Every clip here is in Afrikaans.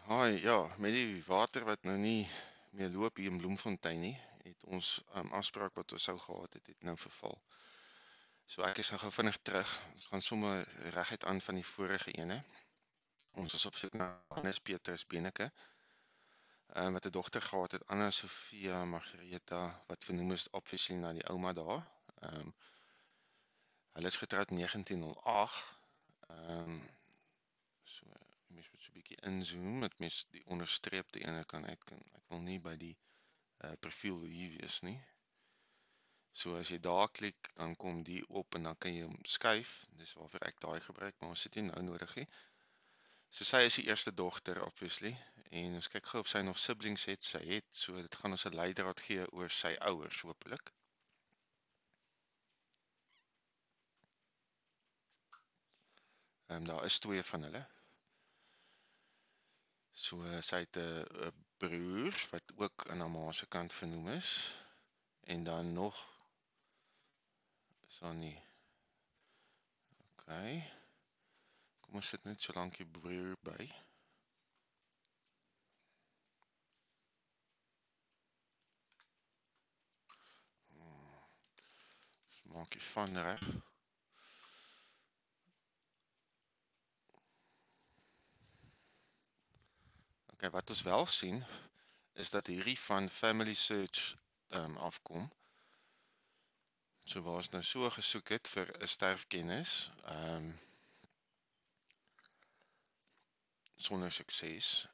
Haai, ja, met die water wat nou nie meer loop hier in Bloemfontein nie, het ons afspraak wat ons sou gehad het, het nou verval. So ek is nou gou vinnig terug. Ons gaan sommer reguit aan van die vorige ene. Ons is op soek na Hannes Petrus Beneke, wat 'n dogter gehad het, Anna Sofia Margareta, wat vernoem is obviously na die ouma daar. Hulle is getroud in 1908. So mens moet so 'n bietjie inzoom, dat mens die onderstreepte ene kan uit kan. Ek wil nie by die profiel hier wees nie. So as jy daar klik, dan kom die op en dan kan jy hom skuif. Dis waarvoor ek daai gebruik, maar ons sit nie nou nodig nie. So sy is die eerste dogter obviously en ons kyk gou of sy nog siblings het. Sy het, so dit gaan ons 'n leidraad gee oor sy ouers hopelik. Daar is twee van hulle. So sy het 'n broer wat ook aan haar ma se kant vernoem is en dan nog is daar nie. Okay. Kom ons sit net so lank die broer by. Maak die van reg. Okay, wat ons wel sien is dat hierdie van Family Search afkom. So waar ons nou so gesoek het vir 'n sterfkennis, sonder sukses.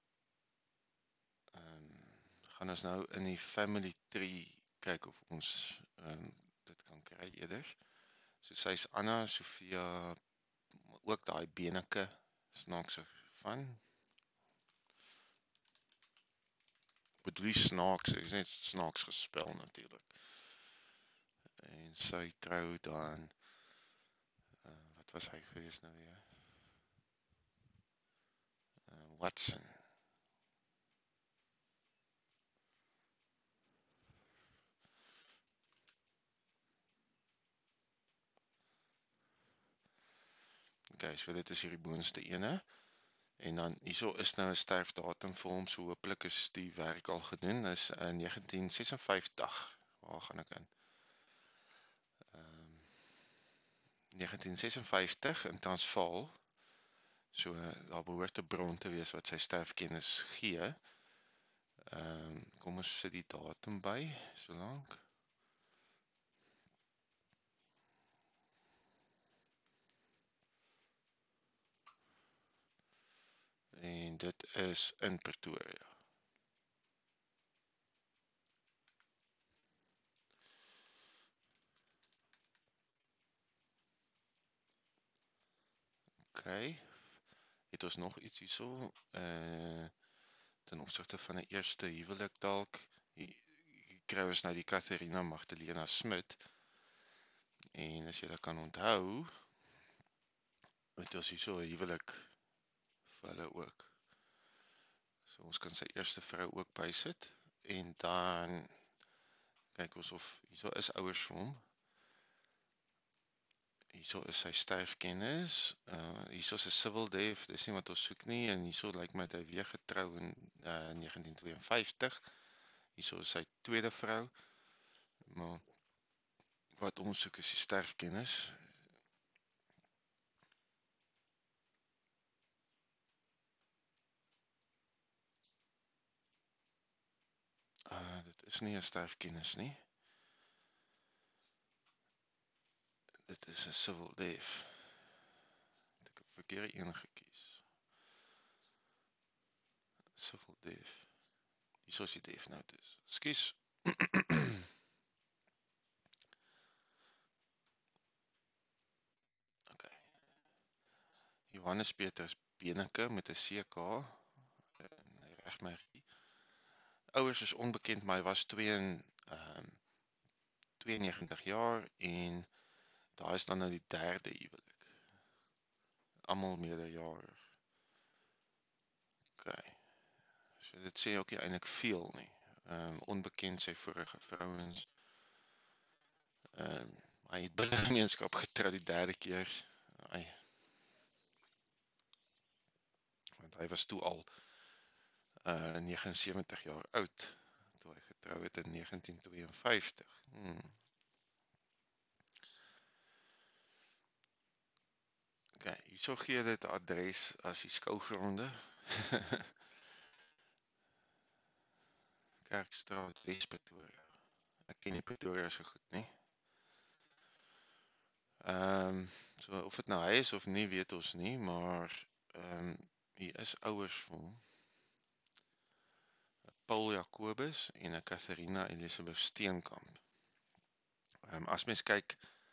Gaan ons nou in die family tree kyk of ons dit kan kry eerder. So sy's Anna Sofia, ook daai Beneke snaakse van. Bedoel nie snaaks, ek is net snaaks gespel natuurlik. En sy trou dan, wat was hy gewees nou weer? Watson. Okay, so dit is hierdie boonste ene. En dan hierso is nou 'n sterfdatum vir hom, so hopelik is die werk al gedoen. Dis in 1956. Waar gaan ek in? 1956 in Transvaal. So daar behoort 'n bron te wees wat sy sterfkennis gee. Kom ons sit die datum by, so lank. En dit is in Pretoria. Okay. Het ons nog iets hierso? Ten opsigte van 'n eerste huwelik dalk. Hier kry ons nou die Catharina Magdalena Smit. En as jy dit kan onthou, het ons hierso 'n huwelik vir hulle ook. So ons kan sy eerste vrou ook bysit en dan kyk ons of hierso is ouers vir hom. Hierso is sy sterfkennis. Hierso is 'n civil death, dis nie wat ons soek nie, en hierso lyk my hy weer getrou in 1952. Hierso is sy tweede vrou. Maar wat ons soek is die sterfkennis. Dit is nie 'n sterfkennis nie. Dit is 'n civil death. Ek het verkeerde een gekies. Civil death. Hierso is die death notice. Ekskuus. Okay. Johannes Petrus Beneke met 'n CK. Regmerkie. Ouers is onbekend, maar hy was 92 jaar en daar is dan nou die derde huwelik. Almal meerderjarig. Okay. So dit sê ook nie eintlik veel nie. Onbekend sy vorige vrouens. Hy het binne gemeenskap getrou die derde keer. Want hy was toe al 79 jaar oud, toe hy getrou het in 1952. Okay, hierso gee dit adres as die skougronde. Kerkstraat, West Pretoria. Ek ken nie Pretoria so goed nie. So of dit nou hy is of nie, weet ons nie, maar hier is ouers vir hom. Paul Jacobus en Catharina Elisabeth Steenkamp. As mens kyk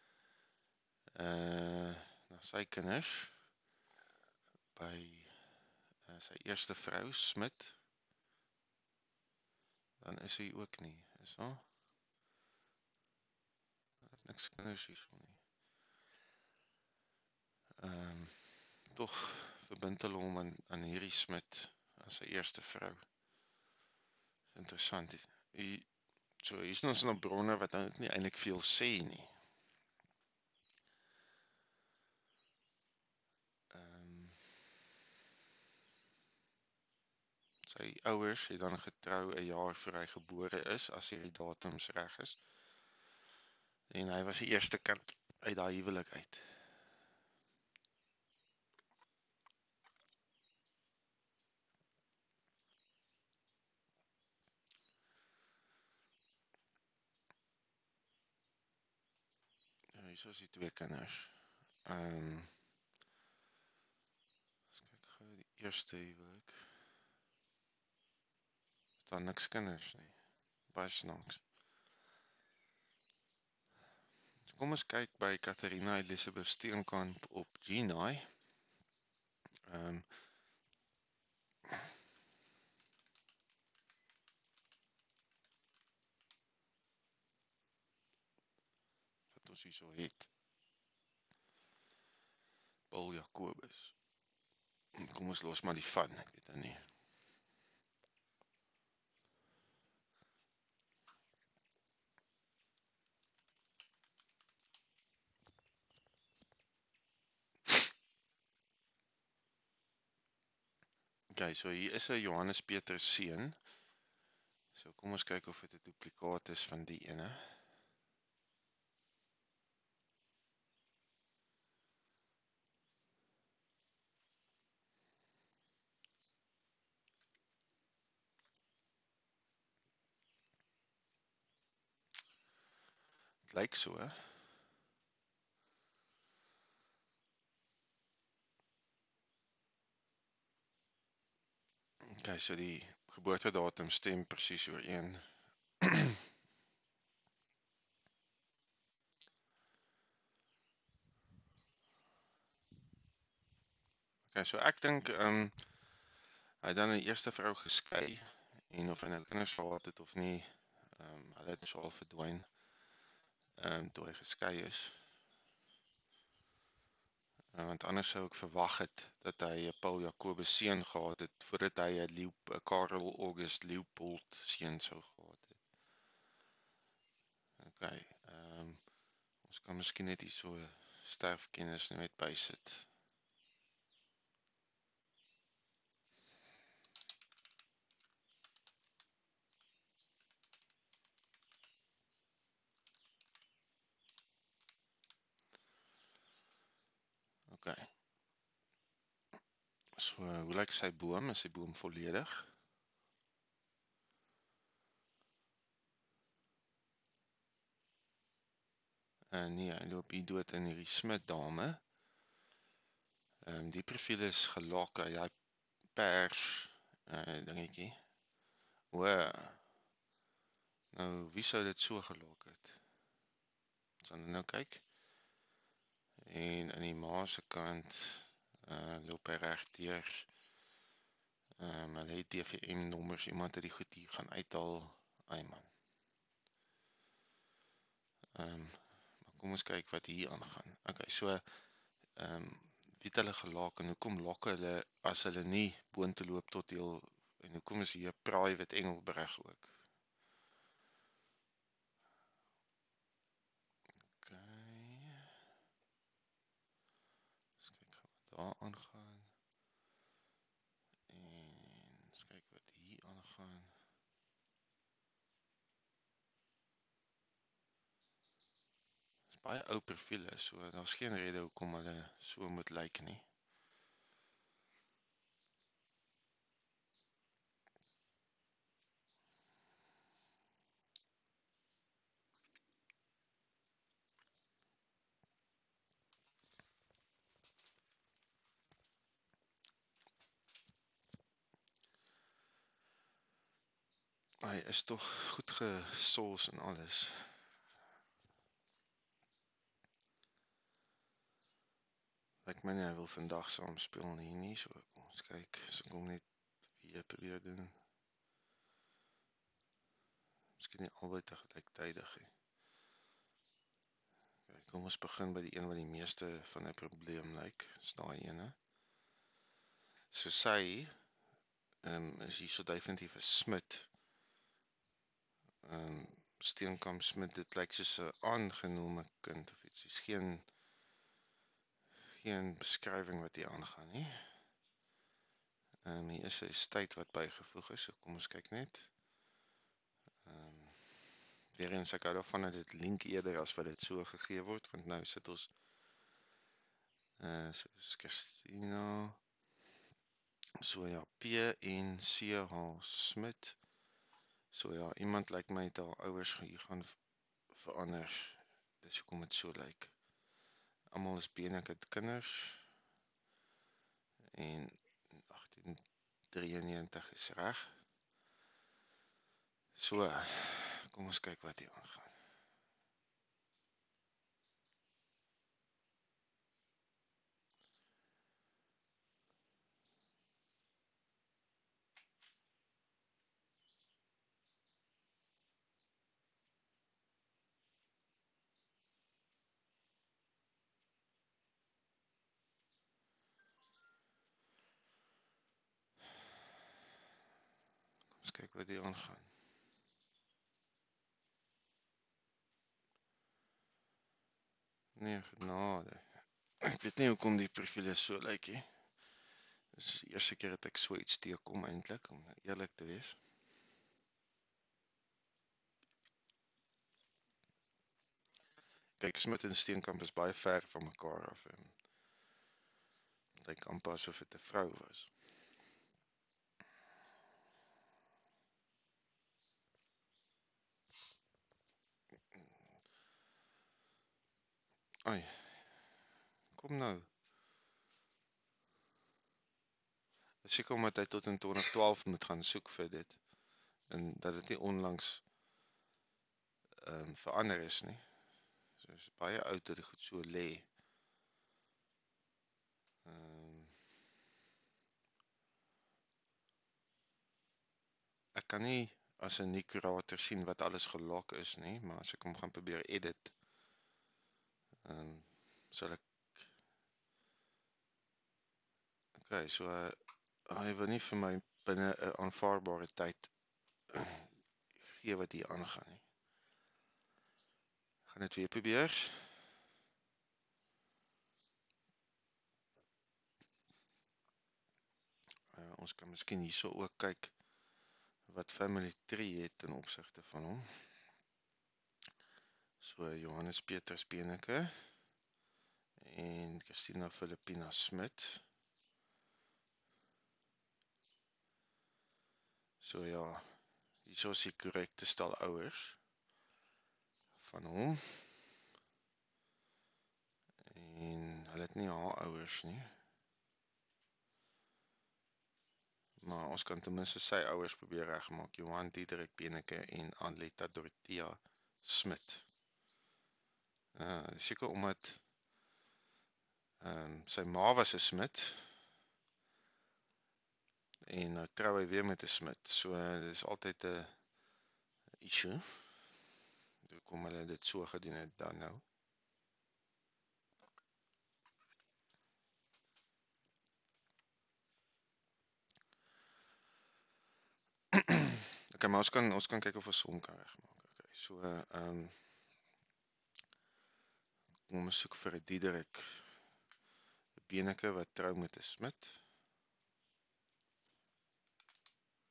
na sy kinders by sy eerste vrou, Smit, dan is hy ook nie, is daar? Daar is niks kinders hierso nie. Toch verbind hulle hom aan hierdie Smit as sy eerste vrou. Interessant. So hier is ons nou bronne wat dan nie eintlik veel sê nie. Sy ouers het dan getrou 'n jaar voor hy gebore is, as hierdie datums reg is. En hy was die eerste kind uit daai huwelik uit. Ja, hier is die twee kinders. As kyk gou die eerste huwelik. Is daar niks kinders nie. Baie snaaks. Kom ons kyk by Catharina Elisabeth Steenkamp op Genai. Wat ons hierso het. Paul Jacobus. Kom ons los maar die van, ek weet dan nie. Okay, so hier is 'n Johannes Petrus seun. So kom ons kyk of dit 'n duplikaat is van die ene. Het lyk so, hè? Okay, so die geboortedatum stem presies ooreen. Okay, so ek dink hy het dan 'n eerste vrou geskei en of hy nou kinders gehad het of nie, hulle het so al verdwyn toe hy geskei is. Want anders sou ek verwag het dat hy 'n Paul Jacobus seun gehad het voordat hy 'n Karel August Leopold seun sou gehad het. Okay, ons kan miskien net hier so sterfkennis net bysit. Okay. So, hoe lyk sy boom? Is sy boom volledig? Nee, hy loop hier dood in hierdie Smit dame. Die profiel is gelok, hy pers dingetjie. Nou, wie sou dit so gelok het? Ons gaan nou kyk. En aan die ma se kant loop hy regdeur. Hulle het TVM nommers, iemand het die goed hier gaan uithaal. Ai man. Maar kom ons kyk wat hier aangaan. Okay, so wie het hulle gelaak en hoekom lok hulle as hulle nie boontoe loop tot heel, en hoekom is hier 'n private Engelbreg ook? Okay. Ons kyk wat daar aangaan. En ons Kyk wat hier aangaan. Dis baie ou profiele, so daar's geen rede hoekom hulle so moet lyk nie. Hy is tog goed gesous en alles. Lyk my nie hy wil vandag saam speel nie, so kom ons kyk, so kom net weer probeer doen. Miskien nie albei tegelijkertydig nie. Kyk, kom ons begin by die een wat die meeste van 'n probleem lyk, is daai ene. So sy is hier so definitief 'n Smit. Steenkamp Smit, dit lyk soos 'n aangenome kind of iets. Dis geen beskrywing wat hier aangaan nie. Hier is 'n estate wat bygevoeg is, so kom ons kyk net. Weer eens, ek hou daarvan dat dit link eerder as wat dit so gegee word, want nou sit ons soos Christina, so ja, P en CH Smit. So ja, iemand lyk my het haar ouers hier gaan verander. Dis hoekom dit so lyk. Almal is Beneke kinders en 1893 is reg. So, kom ons kyk wat hier aangaan. Kom ons kyk wat hier aangaan. Nee, genade. Ek weet nie hoekom die profiele so lyk nie. Dis die eerste keer dat ek so iets teekom eintlik, om eerlik te wees. Kyk, Smit en Steenkamp is baie ver van mekaar af. Lyk amper asof dit 'n vrou was. Ai, kom nou. Seker omdat hy tot in 2012 moet gaan soek vir dit. En dat dit nie onlangs verander is nie. So is baie oud dat dit goed so lê. Ek kan nie as 'n nuwe kurator sien wat alles gelok is nie, maar as ek hom gaan probeer edit, sal ek. Okay, so hy wil nie vir my binne 'n aanvaarbare tyd gee wat hier aangaan nie. Gaan dit weer probeer. Ons kan miskien hierso ook kyk wat family tree het ten opsigte van hom. So Johannes Petrus Beneke en Christina Filippina Smit. So ja, hierso is die korrekte stel ouers van hom. En hulle het nie haar ouers nie. Maar ons kan ten minste sy ouers probeer regmaak. Johan Diederik Beneke en Anleta Dorothea Smit. Seker omdat sy ma was 'n Smit en nou trou hy weer met 'n Smit. So dit is altyd 'n issue. Hoekom hulle dit so gedoen het dan nou. Okay, maar ons kan kyk of ons hom kan regmaak. Okay, so kom ons soek vir 'n Diederik Beneke wat trou met 'n Smit.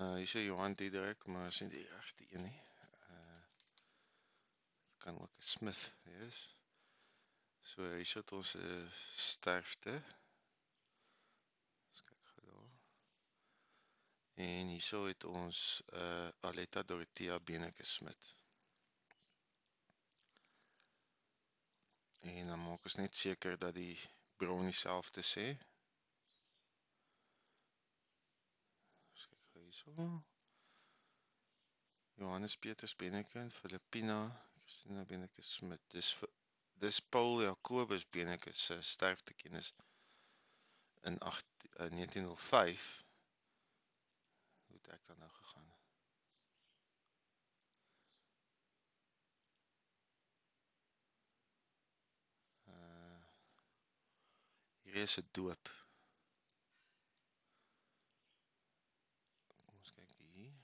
Hier sê Johan Diederik, maar is nie die regte een nie. Kan ook 'n Smith wees. So hier sit ons 'n sterfte. Ons kyk gou daar. En hierso het ons Aletta Dorothea Beneke Smit. En dan maak ons net seker dat die bron dieselfde sê. Ons kyk gou hierso. Johannes Petrus Beneke en Filippina Christina Beneke Smit. Dis Paul Jacobus Beneke se sterftekennis in 1905. Hoe het ek dan nou gegaan? Hier is 'n doop. Kom ons kyk hier.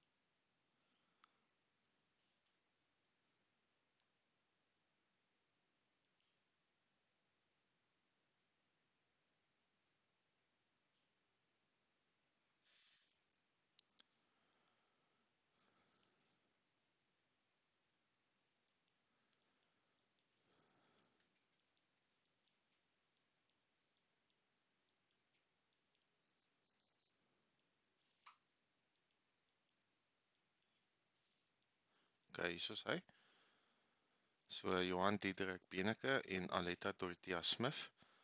Okay, hier is hy. So Johan Diederik Beneke en Aletta Dorothea Smith.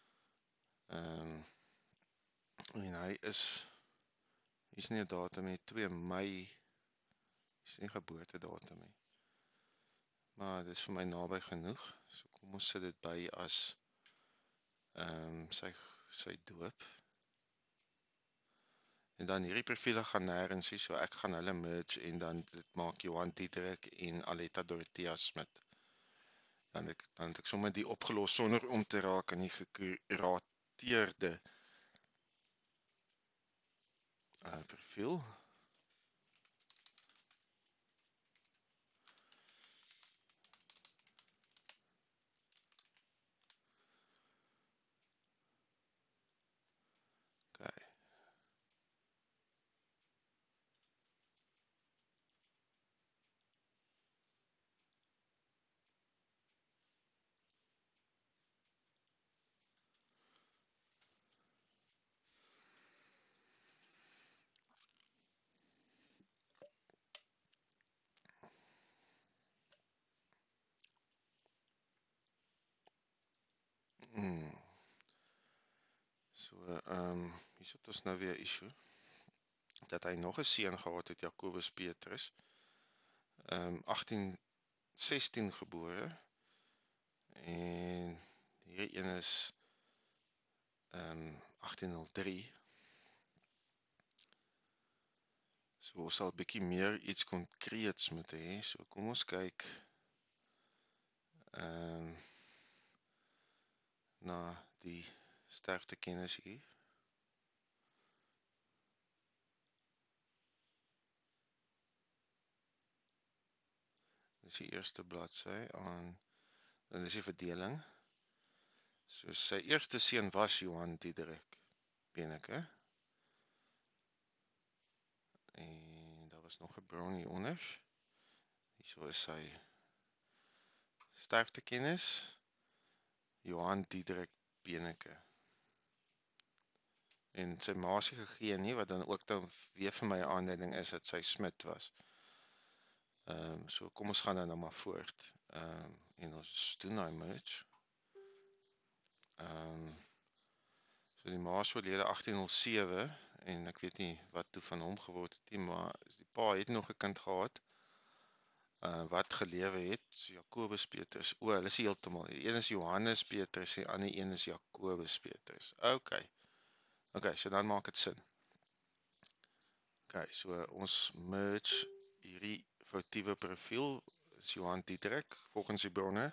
En hy is nie 'n datum nie, 2 Mei. Is nie geboortedatum nie. Maar dit is vir my naby genoeg. So kom ons sit dit by as sy doop. En dan hierdie profiele gaan nêrens nie, so ek gaan hulle merge en dan dit maak Johan Diederik en Aletta Dorothea Smit. Dan het ek sommer die opgelos sonder om te raak aan die gekurateerde profiel. Okay. So, hier sit ons nou weer issue. Dat hy nog 'n seun gehad het, Jacobus Petrus. 1816 gebore. En hierdie een is 1803. So ons sal 'n bietjie meer iets konkreets moet hê. So kom ons kyk na die sterftekennis hier. Dis die eerste bladsy aan, dan is die verdeling. So sy eerste seun was Johan Diederik Beneke. En daar was nog 'n bron hieronder. Hierso is sy sterftekennis. Johan Diederik Beneke. En sy ma se gegee nie, wat dan ook dan weer vir my 'n aanduiding is dat sy Smit was. So kom ons gaan nou maar voort. En ons doen nou merge. So die ma is oorlede 1807 en ek weet nie wat toe van hom geword het nie, maar die pa het nog 'n kind gehad. Wat gelewe het, so Jacobus Petrus. Hulle is heeltemal. Die een is Johannes Petrus, die ander een is Jacobus Petrus. Okay, so dan maak dit sin. Okay, so ons merge hierdie foutiewe profiel, is Johan Diederik, volgens die bronne.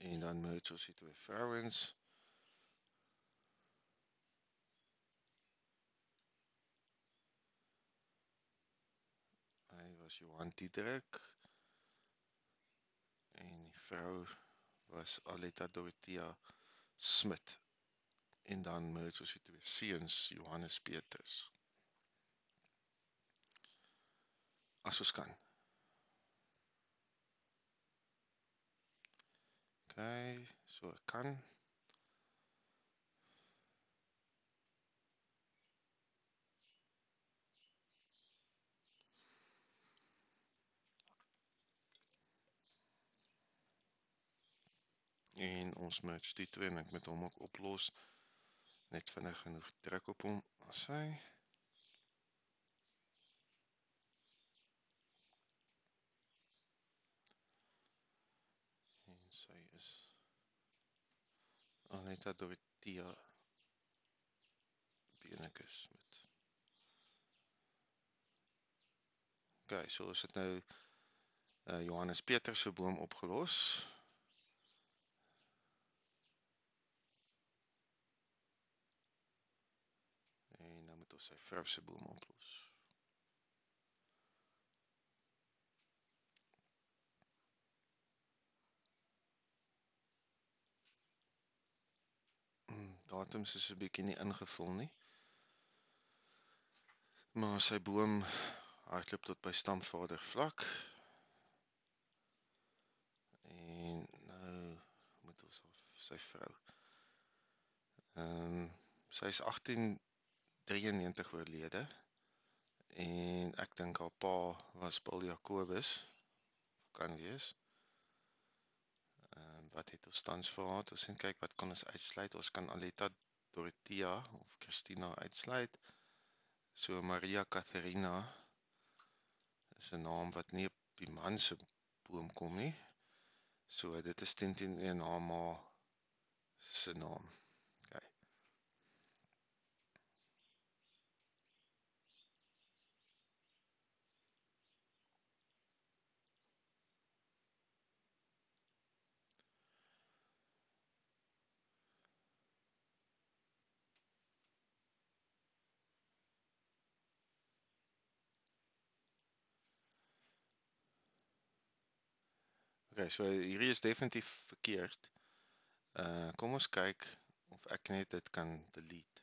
En dan merge ons die twee vrouwens. Hy was Johan Diederik. En die vrou was Aletta Dorothea Smit. En dan merge ons die twee seuns, Johannes Petrus. As ons kan. Ok, so ek kan. En ons merge die twee en ek moet hom ook oplos. Net vinnig genoeg druk op hom as hy. En sy is Aletta Dorothea Beneke Smit. Ok, so is dit nou Johannes Petrus se boom opgelos. En nou moet ons sy vrou se boom oplos. Datums is 'n bietjie nie ingevul nie. Maar sy boom hardloop tot by stamvader vlak. En nou moet ons sy vrou. Sy is 1893 oorlede. En ek dink haar pa was Paul Jacobus. Kan wees. Wat het ons tans vir haar? Ons gaan kyk wat kan ons uitsluit. Ons kan Aletta Dorothea of Christina uitsluit. So Maria Catharina is 'n naam wat nie op die man se boom kom nie. So dit is 10 haar ma se naam. Okay. Okay, so hierdie is definitief verkeerd. Kom ons kyk of ek net dit kan delete.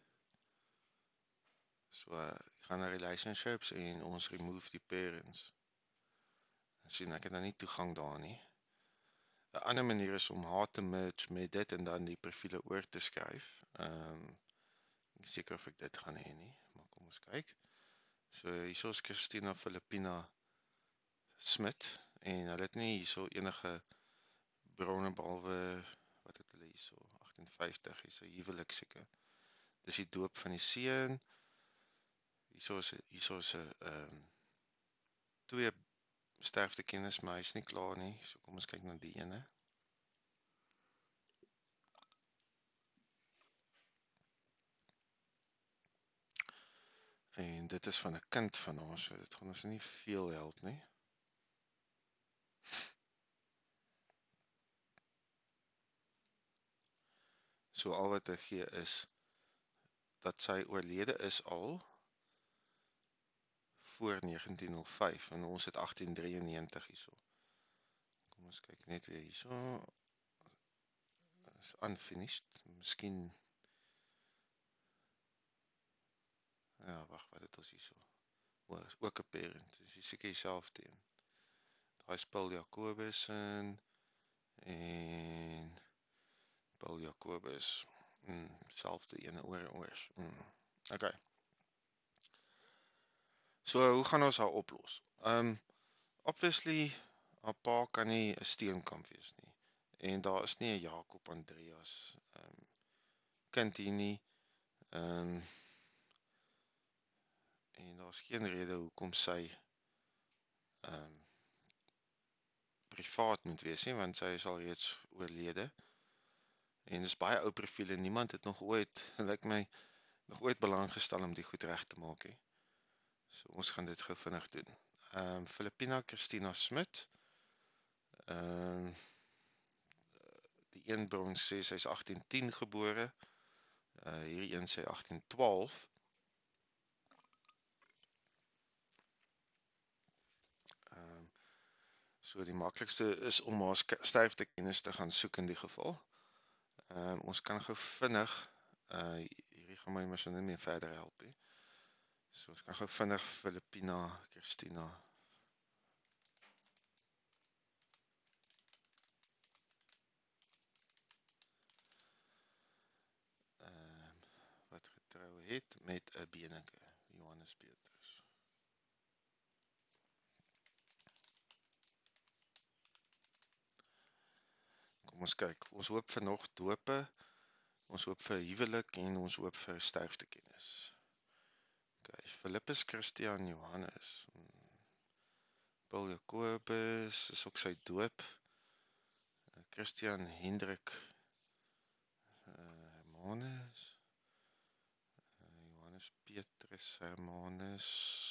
So, ek gaan na relationships en ons remove die parents. Sien, ek het nou nie toegang daar nie. 'n ander manier is om haar te merge met dit en dan die profiele oor te skryf. Ek is seker of ek dit gaan hê nie, maar kom ons kyk. So, hierso is Christina Philippina Smit en hulle het nie hierso enige bronne behalwe wat het hulle hierso 58 is 'n huwelik seker. Dis die doop van die seun. Hierso is 'n twee sterfte kennis, maar hy's nie klaar nie. So kom ons kyk na die ene. En dit is van 'n kind van ons, so dit gaan ons nie veel help nie. So al wat ek gee is dat sy oorlede is al voor 1905 en ons het 1893 hierso. Kom ons kyk net weer hierso. Is unfinished. Miskien ja, wag, wat het ons hierso? Ook 'n parent. Dis seker dieselfde een. Daai is Paul Jacobus en Paul Jacobus. Selfde ene oor en oor. Okay. So, hoe gaan ons haar oplos? Obviously, haar pa kan nie 'n steenkamp wees nie. En daar is nie 'n Jakob Andreas kind hier nie. En daar's geen rede hoekom sy privaat moet wees nie, want sy is al reeds oorlede. En dis baie ou profiele. Niemand het nog ooit, lyk my, nog ooit belang gestel om die goed reg te maak nie. So ons gaan dit gou vinnig doen. Philippina Christina Smit. Die Die een bron sê sy is 1810 gebore, hierdie een sê 1812. So die maklikste is om haar sterftekennis te gaan soek in die geval. Ons kan gou vinnig, hierdie gaan my mos nie meer verder help nie. So ons kan gou vinnig Filippina, Christina. Wat getrou het met 'n Beneke, Johannes Petrus. Kom ons kyk, ons hoop vir nog dope, ons hoop vir huwelik en ons hoop vir sterftekennis. Okay, Philippus Christian Johannes. Paul Jacobus is ook sy doop. Christian Hendrik Hermanus. Johannes Petrus Hermanus.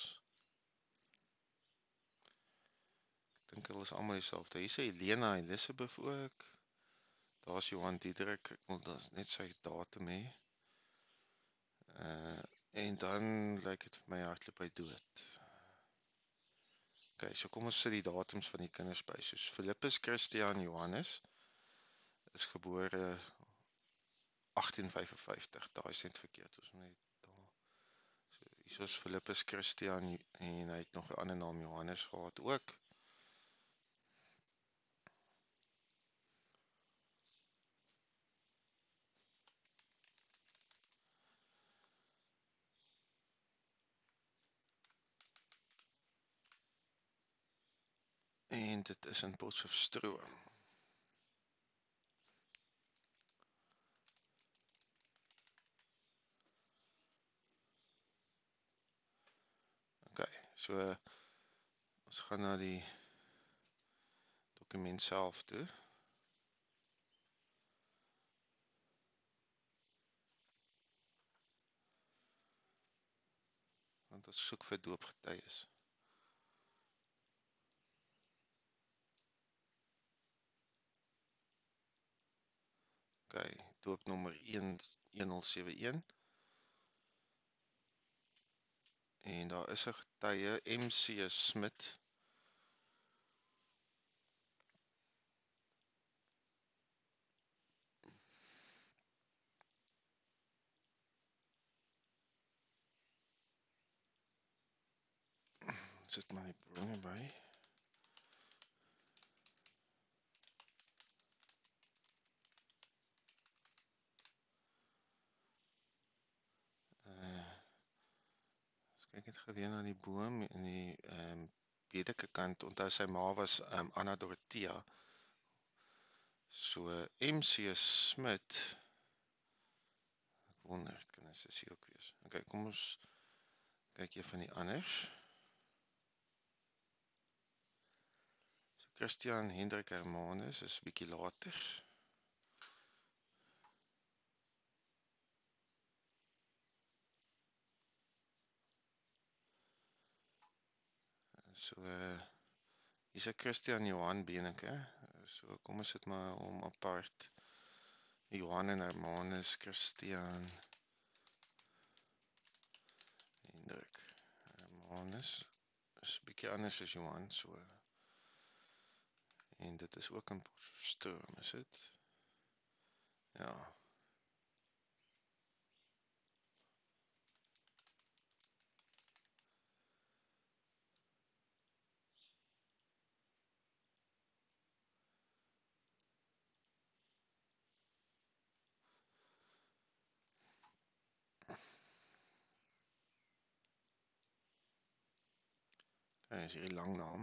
Ek dink hulle is almal dieselfde. Hier sê Helena Elisabeth ook. Daar's Johan Diederik, ek wil net sy datum hê. En dan lyk dit vir my hardloop by dood. Okay, so kom ons sit die datums van die kinders by. Soos Philippus Christian Johannes is gebore 1855. Daar is net verkeerd, ons moet net daar. So hier is Philippus Christian en hy het nog 'n ander naam Johannes gehad ook. En dit is in Potchefstroom. Okay, so ons gaan na die dokument self toe. Want ons soek vir doopgetuies. Okay, doopnommer 1071. En daar is 'n getuie MC Smit. Sit maar die bronne by. Kyk net geweer na die boom en die bedelike kant. Onthou sy ma was Anna Dorothea. So MC Smit. Ek wonder, kan dit sy ook wees. Okay, kom ons kyk hier van die anders. So Christian Hendrik Hermanus is 'n bietjie later. So hier's 'n Christian Johan Beneke. So kom ons sit maar om apart. Johan en Hermanus, Christian Hendrik Hermanus is 'n bietjie anders as Johan, so. En dit is ook in Potchefstroom, is dit? Ja. Okay, is hierdie lang naam.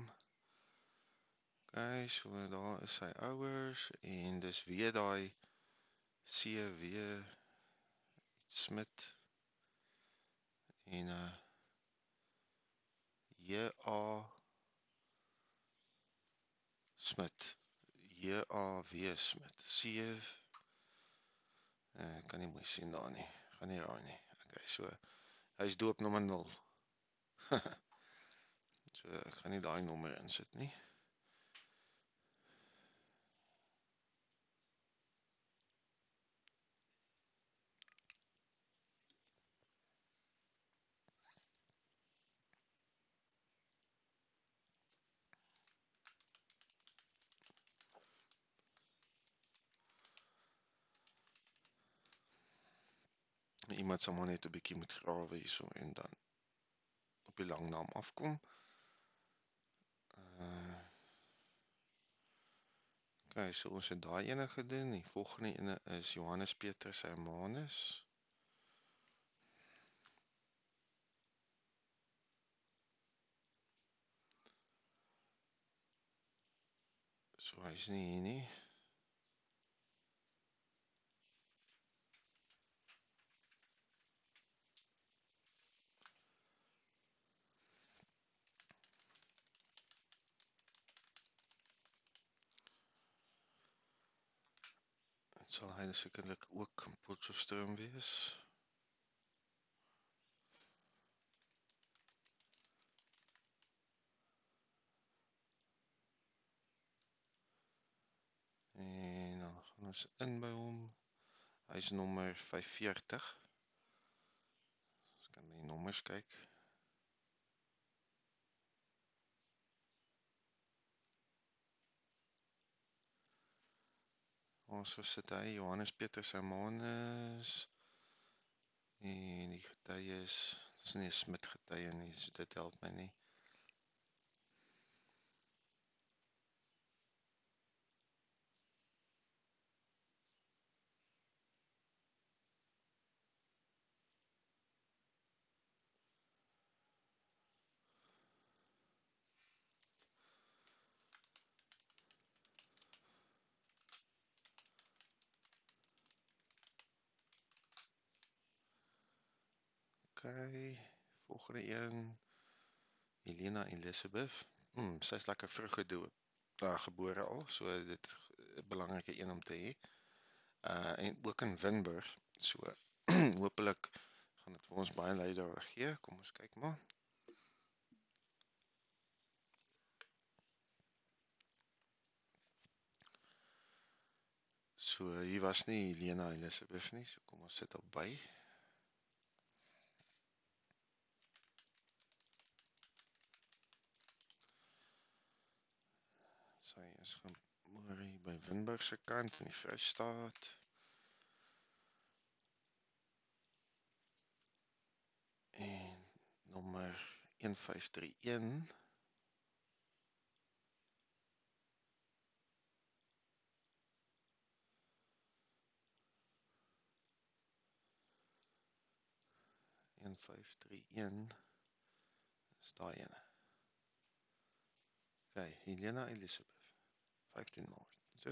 Okay, so daar is sy ouers en dis weer daai C.W. Smit en J.A. Smit. J.A.W. Smit. C. Kan nie mooi sien daar nie. Gaan nie raai nie. Okay, so hy is doopnommer 0. So ek gaan nie daai nommer insit nie. Iemand sal maar net 'n bietjie moet grawe hierso en dan op die lang naam afkom. Okay, so ons het daai ene gedoen. Die volgende ene is Johannes Petrus Hermanus. So hy is nie hier nie. Dit sal hy sekerlik ook in Potchefstroom wees. En dan gaan ons in by hom. Hy is nommer 45. Ons kan die nommers kyk. Ons sit hy, Johannes Petrus Hermanus. En die getuie is nie 'n Smit getuie nie, so dit help my nie. Okay, volgende een, Helena Elizabeth. Sy is lekker vroeg gebore al, so dit 'n belangrike een om te hê. En ook in Winburg, so hopelik gaan dit vir ons baie lei daar gee. Kom ons kyk maar. So hier was nie Helena Elizabeth nie, so kom ons sit op by. Sy is gebore by Winburg se kant in die Vrystaat. En nommer 1531. Is daai ene. Okay, Helena Elizabeth, 15 Maart. So,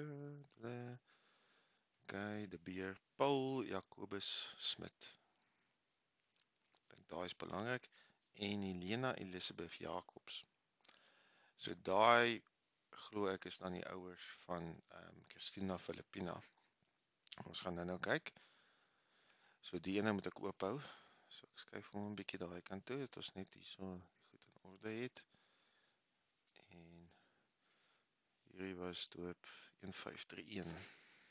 okay, de Beer Paul Jacobus Smit. Ek dink daai is belangrik. En Helena Elizabeth Jacobs. So daai glo ek is dan die ouers van Christina Filippina. Ons gaan nou kyk. So die ene moet ek oophou. So ek skuif hom 'n bietjie daai kant toe, dat ons net hierso goed in orde het. En hierdie was doop 1531.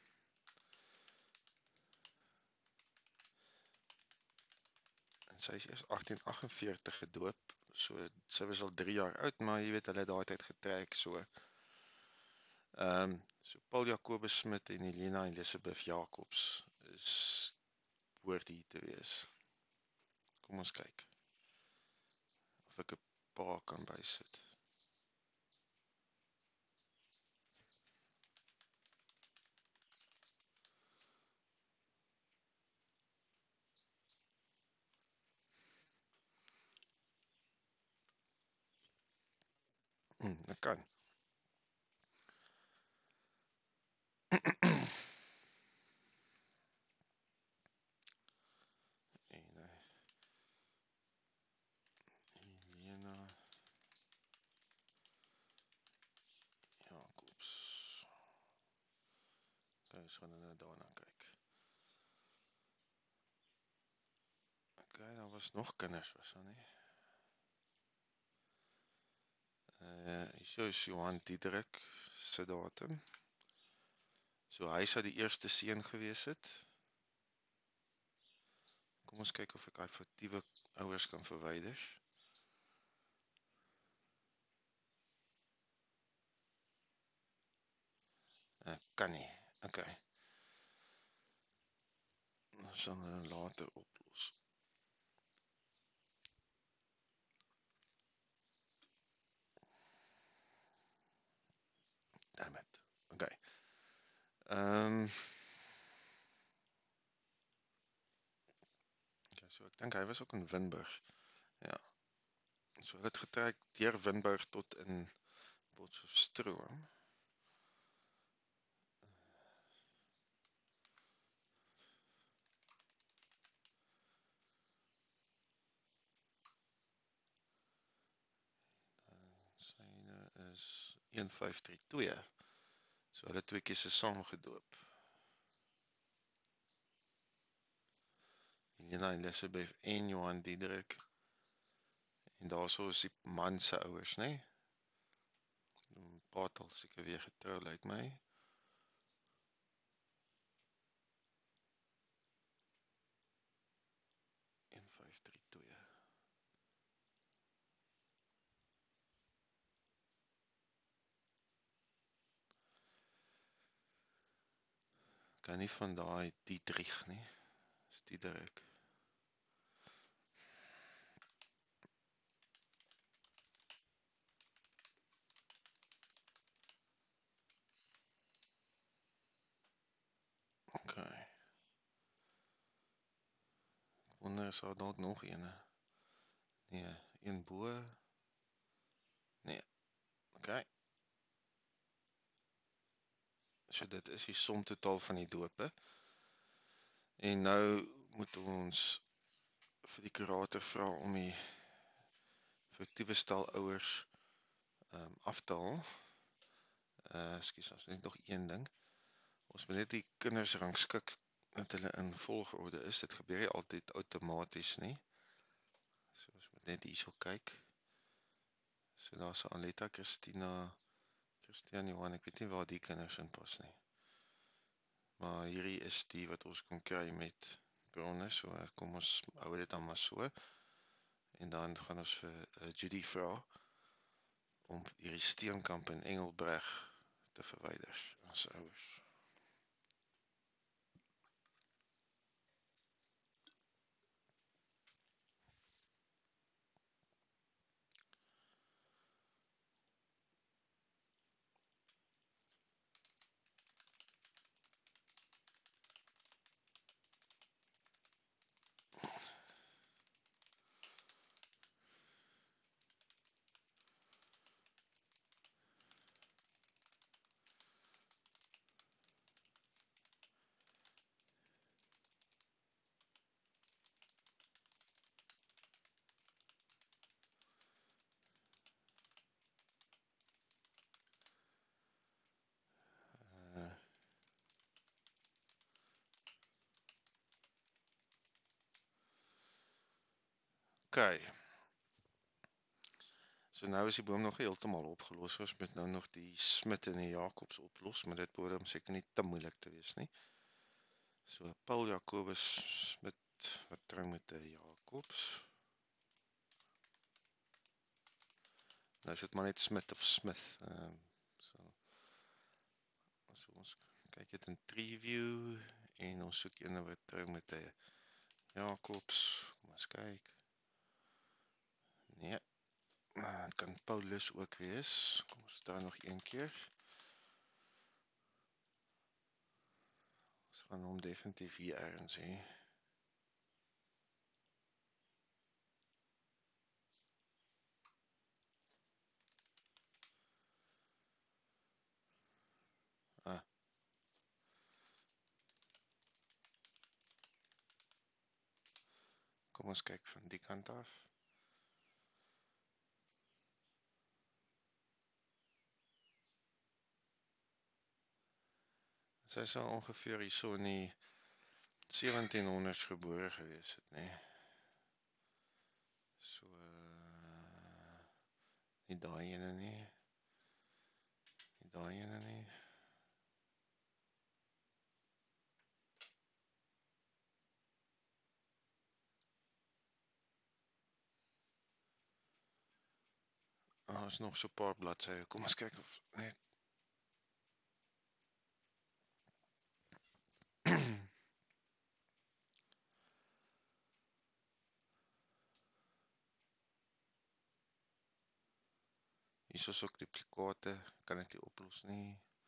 En sy is eers 1848 gedoop. So sy was al 3 jaar oud, maar jy weet hulle het daai tyd getrek so. So Paul Jacobus Smit en Helena Elizabeth Jacobs is behoort hier te wees. Kom ons kyk of ek 'n pa kan bysit. Ek kan. En Helena Jacobs. Okay, ons gaan nou daarna kyk. Okay, daar was nog kinders, was daar nie? Hier is Johan Diederik se datum. So hy sou die eerste seun gewees het. Kom ons kyk of ek daai fiktiewe ouers kan verwyder. Kan nie. Okay. Ons sal nou later oplos. Damn it. Okay. Okay, so ek dink hy was ook in Winburg. Ja. So hulle het getrek deur Winburg tot in Potchefstroom. Syne is 1532. So hulle twee keer is saam gedoop. Helena Elizabeth en Johan Diederik. En daarso is die man se ouers, né? Pa het al seker weer getrou, lyk my. En 532. Kan nie van daai Dietrich nie. Is Diederik. Okay. Ek wonder is daar dalk nog ene. Nee, een bo. Nee. Okay. So dit is die som totaal van die dope. En nou moet ons vir die kurator vra om die effektiewe stel ouers af te haal. Ekskuus, ons net nog een ding. Ons moet net die kinders rangskik dat hulle in volgorde is. Dit gebeur nie altyd outomaties nie. So ons moet net hierso kyk. So daar's Aletta, Christina, Christian, Johan, ek weet nie waar die kinders in pas nie. Maar hierdie is die wat ons kon kry met bronne, so kom ons hou dit dan maar so. En dan gaan ons vir Judy vra om hierdie Steenkamp en Engelbreg te verwyder as ouers. Okay. So nou is die boom nog heeltemal opgelos. Ons moet nou nog die Smit en die Jacobs oplos, maar dit behoort hom seker nie te moeilik te wees nie. So Paul Jacobus Smit wat trou met die Jacobs. Nou is dit maar net Smit of Smith. So ons kyk dit in Treeview en ons soek ene wat trou met die Jacobs. Kom ons kyk. Nee. Het kan Paulus ook wees. Kom ons daar nog een keer. Ons gaan hom definitief hier ergens hê. Kom ons kyk van die kant af. Sy sal ongeveer hierso in die 1700s gebore gewees het, nee. So nie daai ene nie. Nie daai ene nie. Is nog so 'n paar bladsye. Kom ons kyk of net Hier is ook duplikate, kan ek die oplos nie.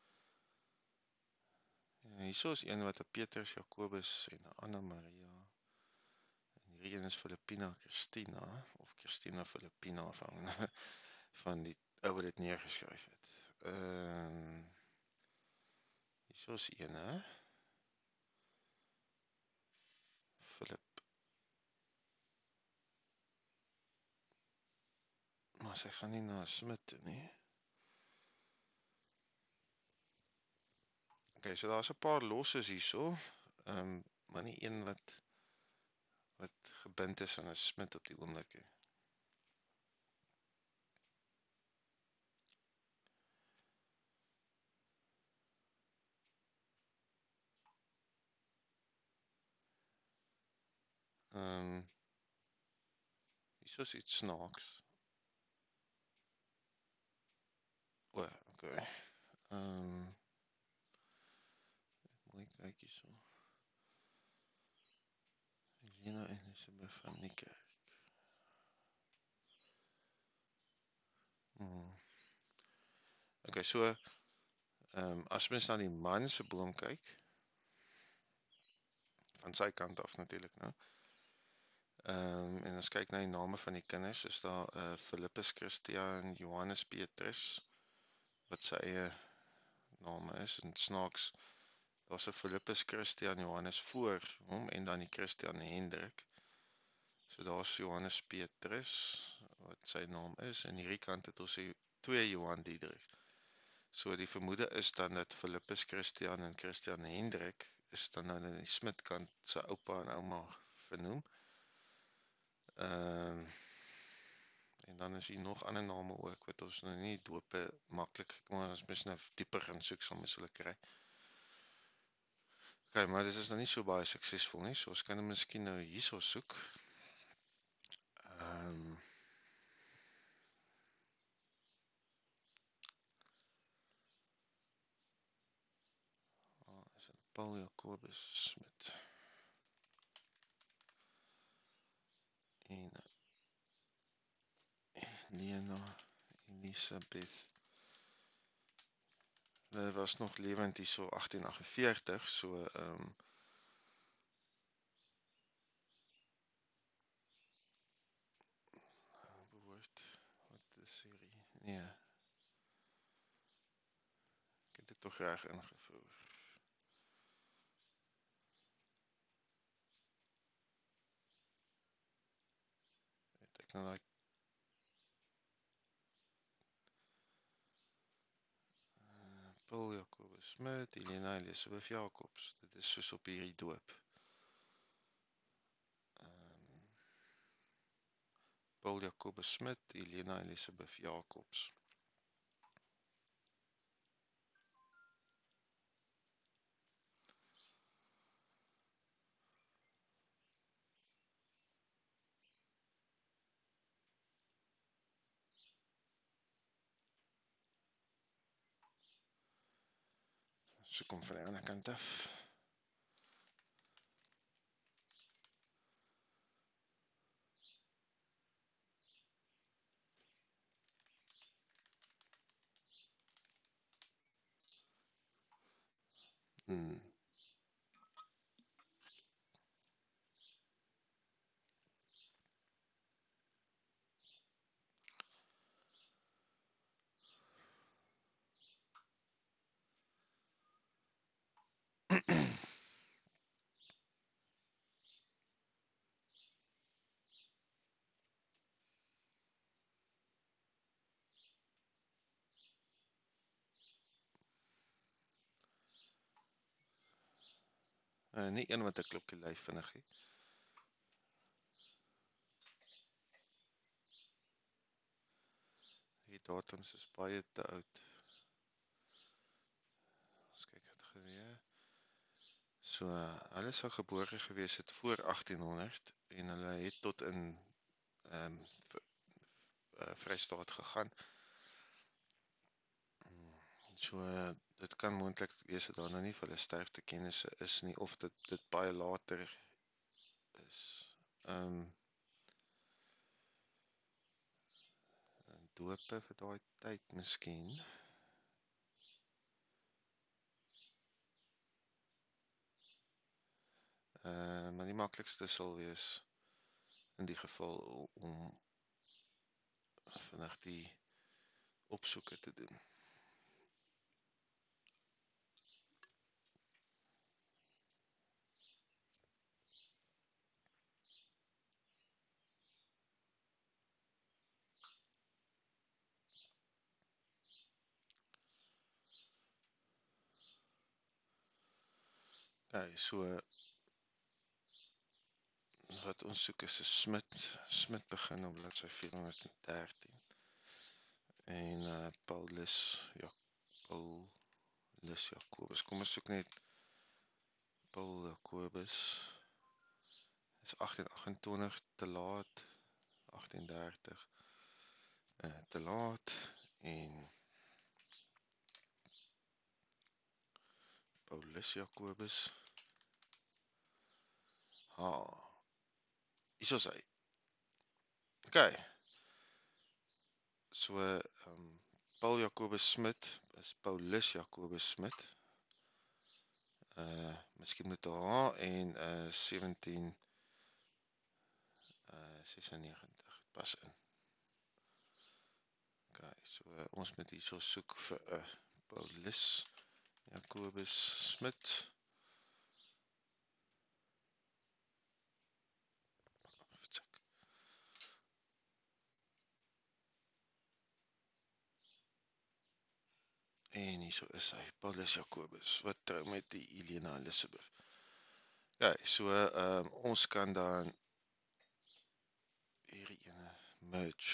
Hier is een wat 'n Petrus, Jacobus en 'n Anna Maria. En hierdie een is Filippina Christina, of Christina Filippina, afhangende van die ou wat dit neergeskryf het. Hier is een, hè? Philip. Maar sy gaan nie na Smit toe nie. Okay, so daar's 'n paar losses hierso, maar nie een wat gebind is aan 'n Smit op die oomblik nie. Hierso is iets snaaks. O, okay. Mooi kyk hierso. Helena Elisabeth van Niekerk. Okay, so as mens na die man se boom kyk, van sy kant af natuurlik nou. En as kyk na die name van die kinders, is daar Philippus Christian, Johannes Petrus, wat sy eie name is, en snaaks, daar's 'n Philippus Christian Johannes voor hom, en dan die Christian Hendrik. So daar's Johannes Petrus, wat sy naam is, en hierdie kant het ons 2 Johan Diederik. So die vermoede is dan dat Philippus Christian en Christian Hendrik is dan aan die Smitkant sy oupa en ouma vernoem. En dan is hier nog ander name ook, wat ons nou nie dope maklik, maar ons mis nou dieper gaan soek, sal mens hulle kry. Okay, maar dit is nou nie so baie suksesvol nie, so ons kan nou miskien nou hierso soek. Is dit Paul Jacobus Smit. En Helena Elisabeth. Hulle was nog lewend hier so 1848, so behoort, wat is hierdie? Nee. Ek het dit tog reg ingevoer. Het ek nou daai Paul Jacobus Smit, Helena Elisabeth Jacobs. Dit is soos op hierdie doop. Paul Jacobus Smit, Helena Elisabeth Jacobs. So kom van die ander kant af. Nie een wat 'n klokkie lui vinnig nie. Die datums is baie te oud. Ons kyk het geweer. So, hulle sou gebore gewees het voor 1800 en hulle het tot in Vrystaat gegaan. So, dit kan moontlik wees dat daar nou nie vir hulle sterftekennisse is nie, of dit baie later is. dope vir daai tyd miskien. Maar die maklikste sal wees in die geval om vinnig die opsoeke te doen. Okay, so wat ons soek is 'n Smit begin op bladsy 413 en Paulus Jacobus. Kom ons soek net Paul Jacobus. Is 1828 te laat, 1830 te laat en Paulus Jacobus. Hier is hy. Okay. So Paul Jacobus Smit is Paulus Jacobus Smit. Miskien moet H en 1796 pas in. Okay, so ons moet hierso soek vir Paulus Jacobus Smit. En hierso is hy, Paulus Jacobus, wat trou met die Elena Elizabeth. Ja, so ons kan dan hierdie ene merge.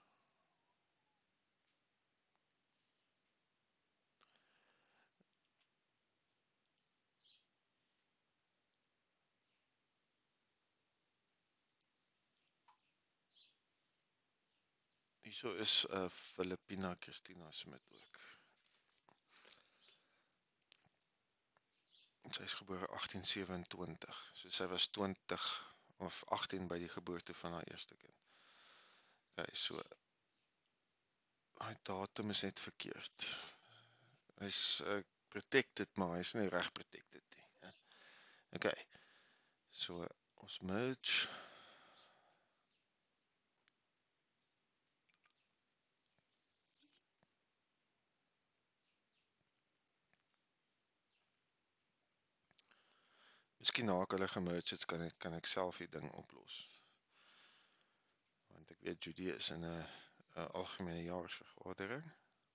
Hierso is Philippina Christina Smit ook. Sy is gebore 1827, so sy was 20 of 18 by die geboorte van haar eerste kind. Okay, so die datum is net verkeerd. Hy is protected, maar hy is nie reg protected nie. Okay, so ons merge. Miskien na ek hulle gemerge het, kan ek self die ding oplos. Want ek weet Judy is in 'n algemene jaarsvergadering.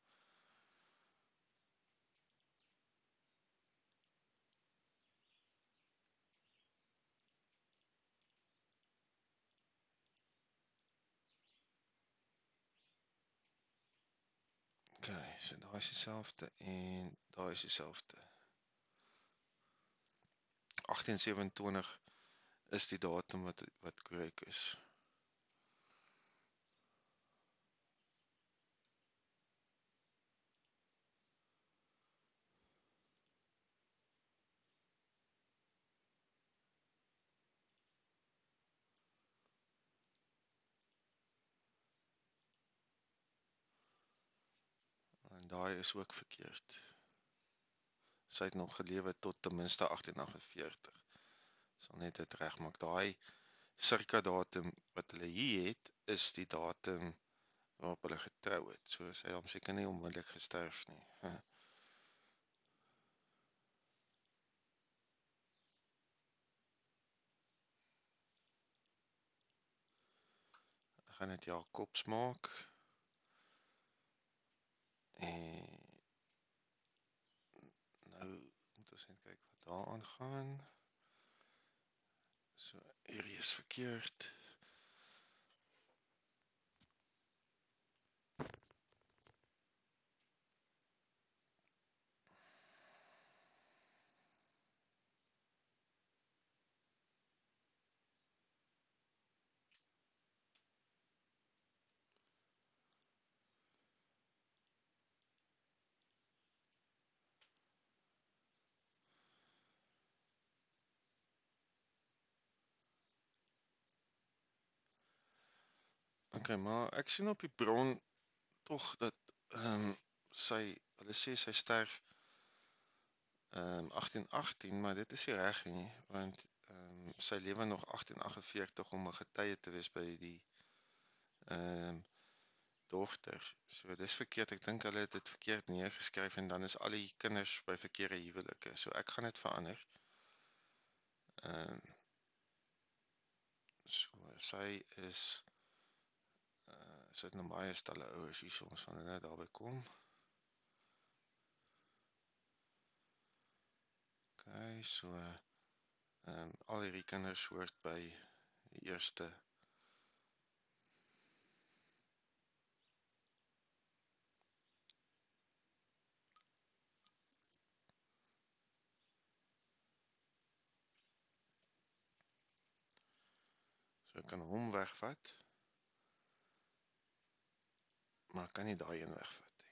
Okay, so daar is dieselfde en daar is dieselfde. 1827 is die datum wat korrek is. En daai is ook verkeerd. Sy het nog gelewe tot ten minste 1848. Sal net dit regmaak. Daai circa datum wat hulle hier het, is die datum waarop hulle getrou het. So sy het hom seker nie onmiddellik gesterf nie. Ek gaan dit Jacobs maak. En nou moet ons net kyk wat daar aangaan. So hierdie is verkeerd. Okay, maar ek sien op die bron tog dat hulle sê sy sterf 1818, maar dit is nie reg nie, want sy lewe nog 1848 om 'n getuie te wees by die dogter. So dis verkeerd. Ek dink hulle het dit verkeerd neergeskryf en dan is al die kinders by verkeerde huwelike. So ek gaan dit verander. So sy is sy het nou baie stalle ouers hier, so ons gaan net daarby kom. Okay, so al hierdie kinders hoort by die eerste. So ek kan hom wegvat, maar ek kan nie daai een wegvat nie.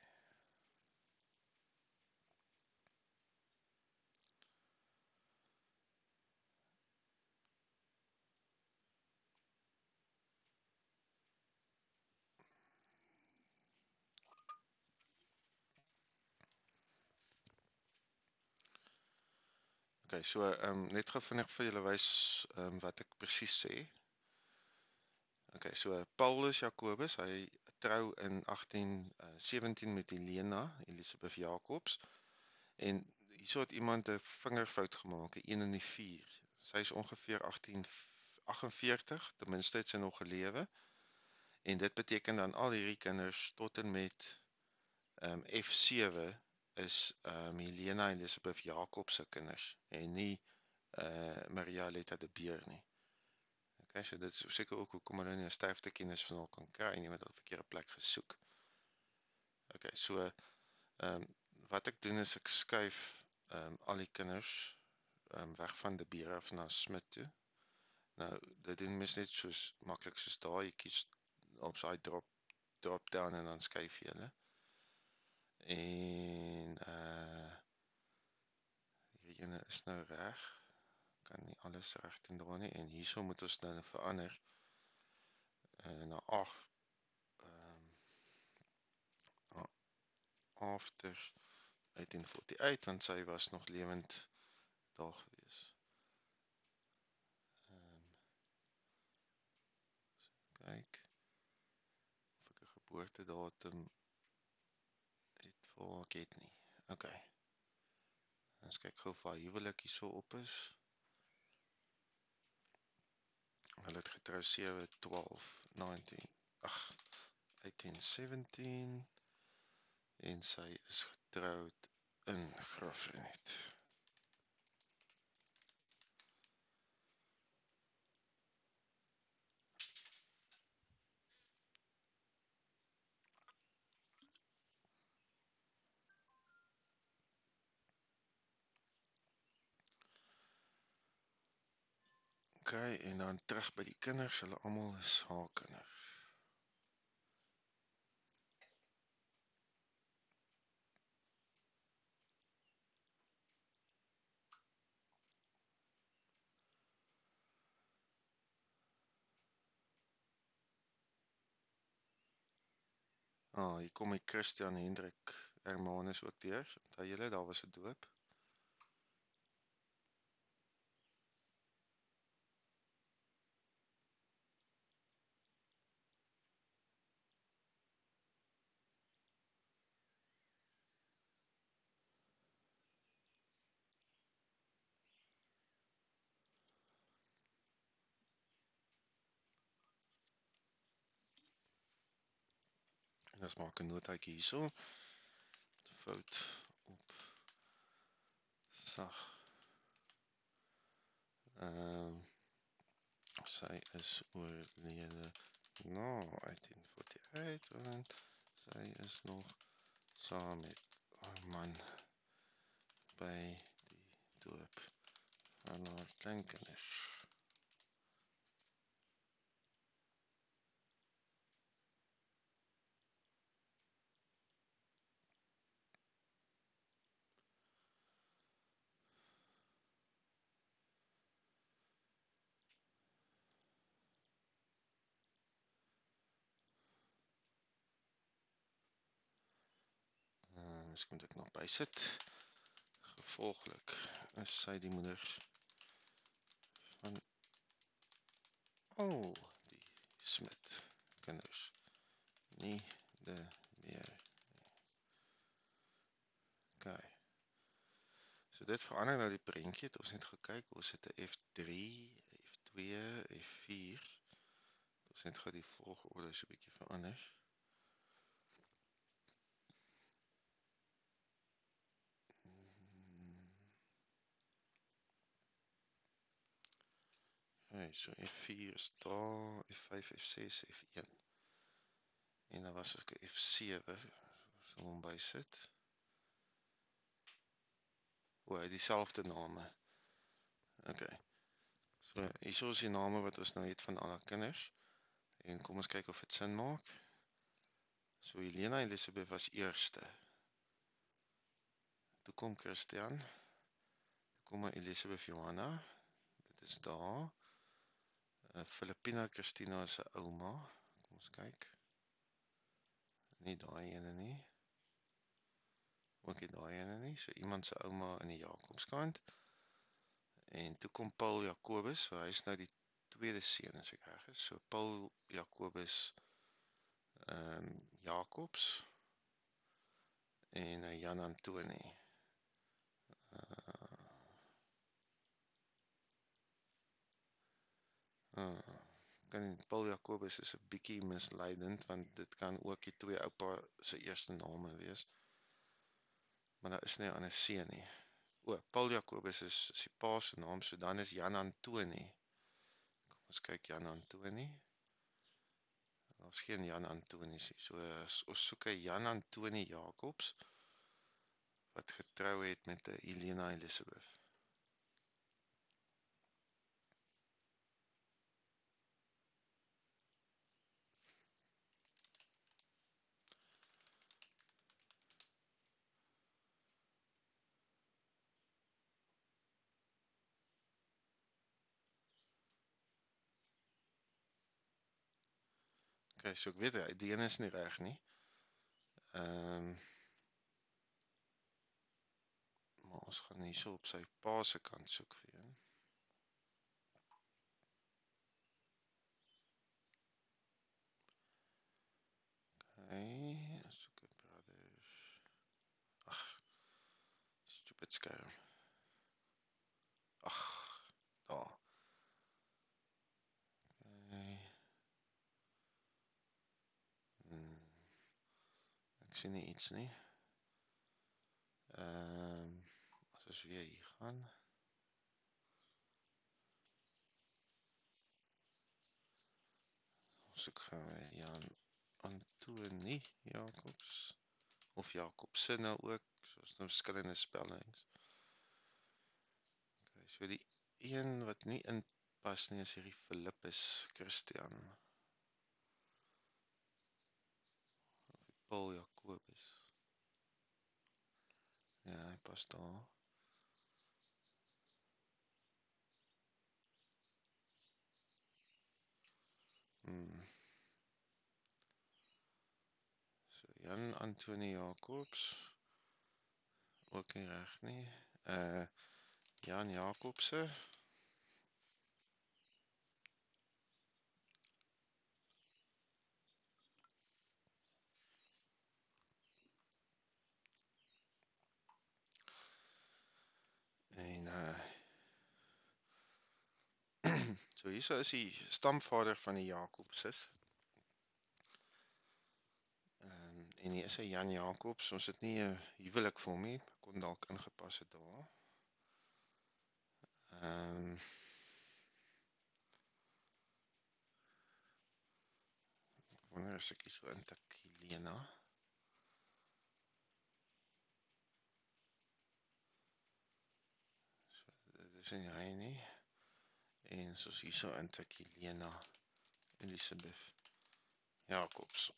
Okay, so net gou vinnig vir julle wys wat ek presies sê. Okay, so Paulus Jacobus, hy trou in 1817 met Helena Elisabeth Jacobs en hierso het iemand 'n vingerfout gemaak, 'n 1 in die 4. Sy is ongeveer 1848, ten minste het sy nog gelewe. En dit beteken dan al hierdie kinders tot en met F7 is Helena Elisabeth Jacobs se kinders en nie Maria Letta de Beer nie. Okay, so dit is seker ook hoekom hulle nie 'n sterftekennis van haar kan kry nie, want hulle het 'n verkeerde plek gesoek. Okay, so wat ek doen is ek skuif al die kinders weg van de Beer af na Smit toe. Nou, dit doen mens net soos maklik soos daar, jy kies op sy drop down en dan skuif jy hulle. En hierdie ene is nou reg. Kan nie alles reg doen daar nie. En hierso moet ons nou verander na 8 after 1848, want sy was nog lewend daar gewees. Kyk of ek 'n geboortedatum het vir ek het nie. Okay. Ons kyk gou of haar huwelik hierso op is. Hulle het getrou 7/12/1817 en sy is getroud in Graafrenet. Okay, en dan terug by die kinders, hulle almal is haar kinders. Hier kom die Christian Hendrik Hermanus ook deur. Onthou julle, daar was 'n doop. En ons maak 'n notaatjie hierso. Fout op sag. Sy is oorlede na 1848 en sy is nog saam met haar man by die doop van haar kleinkinders. Miskien moet ek nog bysit. Gevolglik is sy die moeder van al die Smit kinders. Nie de meer. Okay. So dit verander nou die prentjie, het ons net gekyk, ons het 'n F3, F2, F4. Ons net gou die volgorde so 'n bietjie verander. Okay, so F4 is daar, F5, F6, F1. En dan was ook 'n F7, so hom bysit. O, hy dieselfde name. Okay. So hierso is die name wat ons nou het van al die kinders. En kom ons kyk of dit sin maak. So Helena Elisabeth was eerste. Toe kom Christian. Toe kom Elisabeth Johanna. Dit is daar. Filippina Christina se ouma. Kom ons kyk. Nie daai ene nie. Ook nie daai ene nie. So iemand se ouma in die Jakobskant. En toe kom Paul Jacobus, so hy is nou die tweede seun as ek reg is. So Paul Jacobus Jacobs en Jan Antoni. Paul Jacobus is 'n bietjie misleidend, want dit kan ook die twee oupa se eerste name wees. Maar daar is nie 'n ander seun nie. O, Paul Jacobus is die pa se naam, so dan is Jan Antoni. Kom ons kyk Jan Antoni. Daar's geen Jan Antonies nie. So ons soek 'n Jan Antoni Jacobs wat getrou het met 'n Helena Elisabeth. Okay, so ek weet die een is nie reg nie. Maar ons gaan hierso op sy pa se kant soek vir een. Okay, soek 'n brothers. Ag, stupid skerm. Ag, daar. Okay. Ek sien nie iets nie. As ons weer hier gaan. Ons soek gaan Jan Antoni Jacobs. Of Jacobse nou ook, soos nou verskillende spellings. Okay, so die een wat nie inpas nie is hierdie Philippus Christian. Of die Paul Jacobus. Ja, hy pas daar. So Jan Antoni Jacobs. Ook nie reg nie. Jan Jacobse. En so hierso is die stamvader van die Jacobses. En hier is 'n Jan Jacobs, ons het nie 'n huwelik vir hom nie, kon dalk ingepas het daar. Wanneer is ek hier so in Helena? So, dit is nie hy nie. En soos hier so in Helena, Elisabeth Jacobs.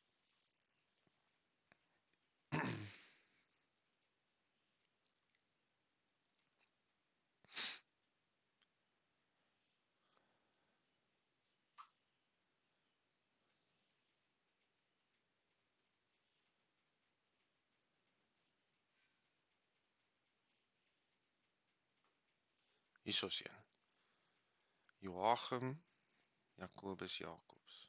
Hier is een. Joachim Jacobus Jacobs.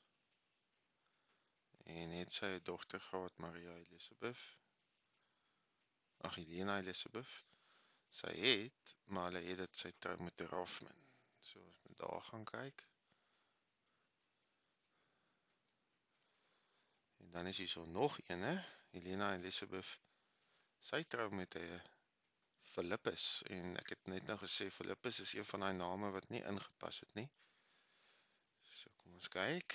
En het sy 'n dogter gehad, Maria Elisabeth. Ag, Helena Elisabeth. Sy het, maar hulle het dit sy trou met Raffman. So as met daar gaan kyk. En dan is hier so nog een, hè? Helena Elisabeth. Sy trou met 'n Philippus. En ek het net nou gesê Philippus is een van daai name wat nie ingepas het nie. So kom ons kyk.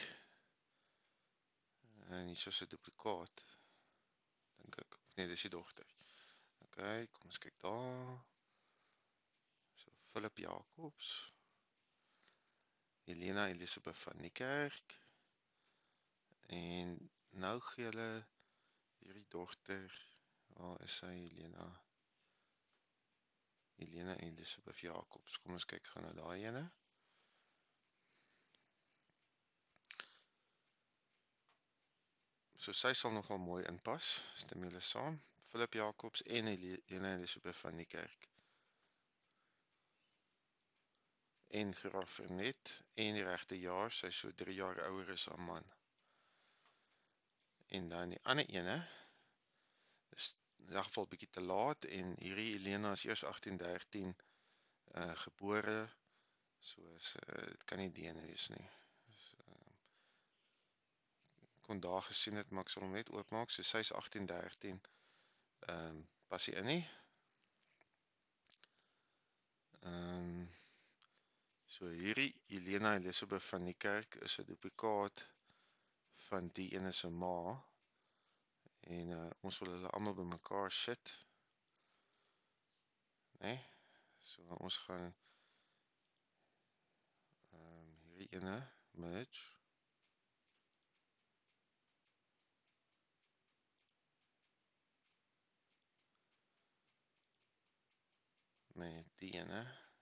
En hier is 'n duplikaat. Dink ek. Nee, dis die dogter. OK, kom ons kyk daar. So Philip Jacobs. Helena Elisabeth van die Kerk. En nou gee hulle hierdie dogter, waar is sy, Helena Elisabeth Jacobs. Kom ons kyk gou na daai ene. So sy sal nogal mooi inpas, stem julle saam. Philip Jacobs en Helena Elisabeth van die Kerk. En Graf Vernet, en die regte jaar, sy so 3 jaar ouer is aan man. En dan die ander ene, is in die geval bietjie te laat, en hierdie Helena is eers 1813 gebore, soos, dit kan nie die ene wees nie. Kon daar gesien het, maar ek sal hom net oopmaak, so sy is 1813, pas hy in nie. So hierdie Helena Elisabeth van die Kerk is 'n duplikaat van die ene se ma, en ons wil hulle almal bymekaar sit, nee, so ons gaan hierdie ene merge, met die ene.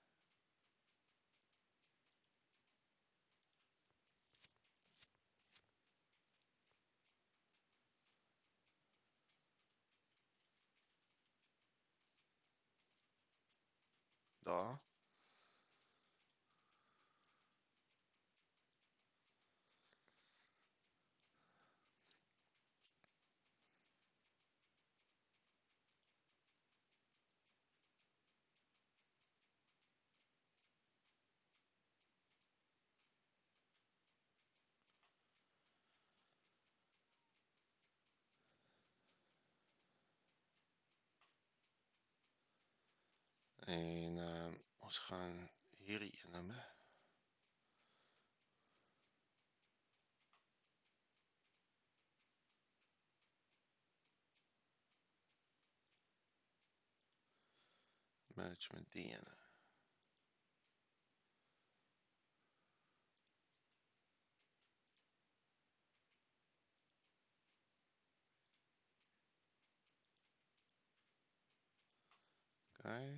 Daar. En ons gaan hierdie ene merge met die ene. Okay.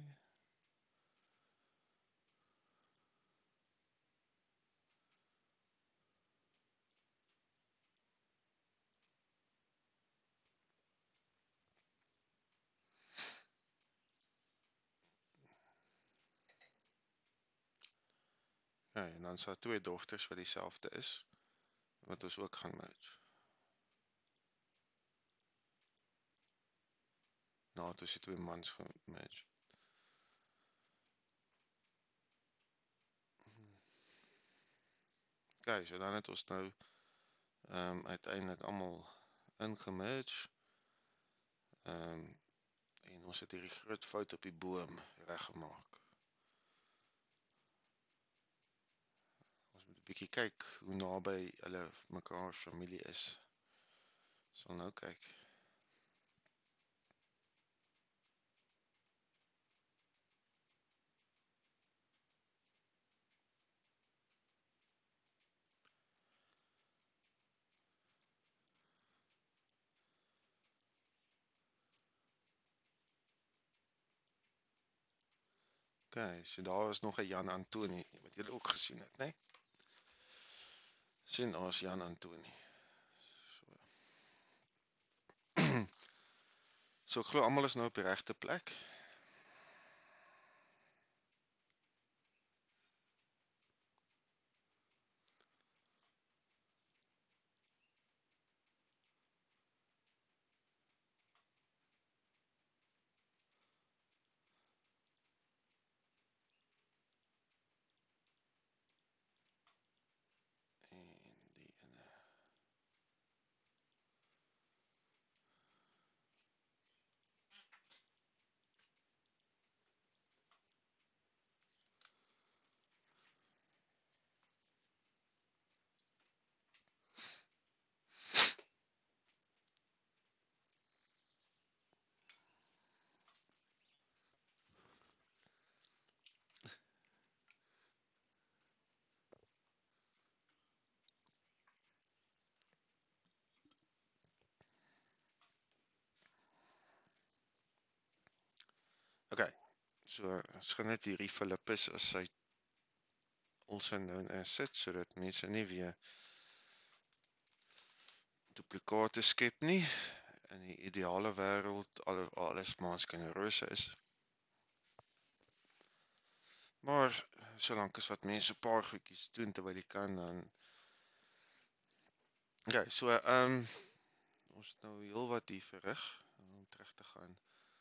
Okay, en dan sal 2 dogters wat dieselfde is, wat ons ook gaan merge. Nou het ons die 2 mans gemerge. Okay, so dan het ons nou uiteindelik almal ingemerge. En ons het hierdie groot fout op die boom reggemaak. Ons moet 'n bietjie kyk hoe naby hulle mekaar familie is. Sal nou kyk. Okay, so daar is nog 'n Jan Antoni wat julle ook gesien het, né? Sien ons Jan Antoni. So ek glo almal is nou op die regte plek. So, ons gaan net hierdie Philippus as sy also known as sit, sodat mense nie weer duplikate skep nie. In die ideale wêreld alles maanskin en rose is. Maar solank as wat mense 'n paar goedjies doen terwyl jy kan, dan okay, so ons het nou heel wat hier verrig om terug te gaan.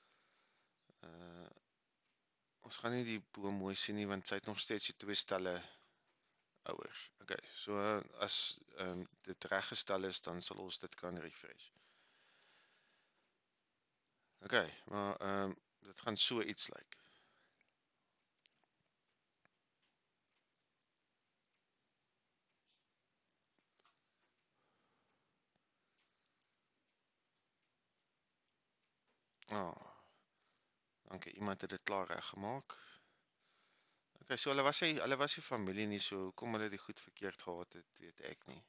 Ons gaan nie die boom mooi sien nie want sy het nog steeds die twee stelle ouers. Okay, so as dit reggestel is, dan sal ons dit kan refresh. Okay, maar dit gaan so iets lyk. Oh, dankie, iemand het dit klaar reggemaak. Okay, so hulle was die familie nie, so hoekom hulle dit goed verkeerd gehad het, weet ek nie.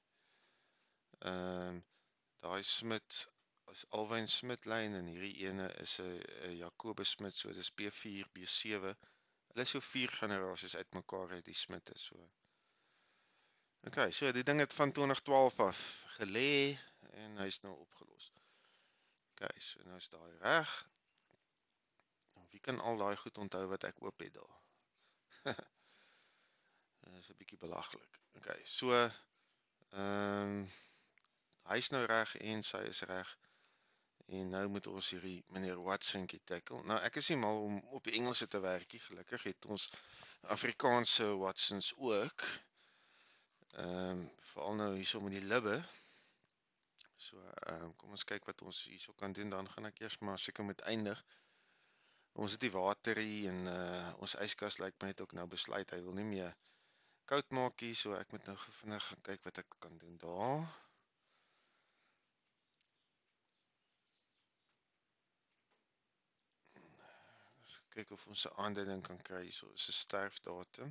Daai Smit is Alwyn Smit lyn en hierdie ene is 'n Jacobus Smit, so dis B4, B7. Hulle is so 4 generasies uitmekaar uit die Smitte so. Okay, so die ding het van 2012 af gelê en hy's nou opgelos. Okay, so nou is daai reg. Wie kan al daai goed onthou wat ek oop het daar? Dit is 'n bietjie belaglik. Okay, so hy's nou reg en sy is reg. En nou moet ons hierdie meneer Watsonkie tackle. Nou ek is nie mal om op die Engelse te werkie, gelukkig het ons Afrikaanse Watsons ook. Veral nou hierso met die libbe. So kom ons kyk wat ons hierso kan doen, dan gaan ek eers maar seker met eindig. Ons het die water hier en ons yskas lyk my het ook nou besluit hy wil nie meer koud maak hier, so ek moet nou vinnig gaan kyk wat ek kan doen daar. Kyk of ons 'n aanduiding kan kry, so is 'n sterfdatum.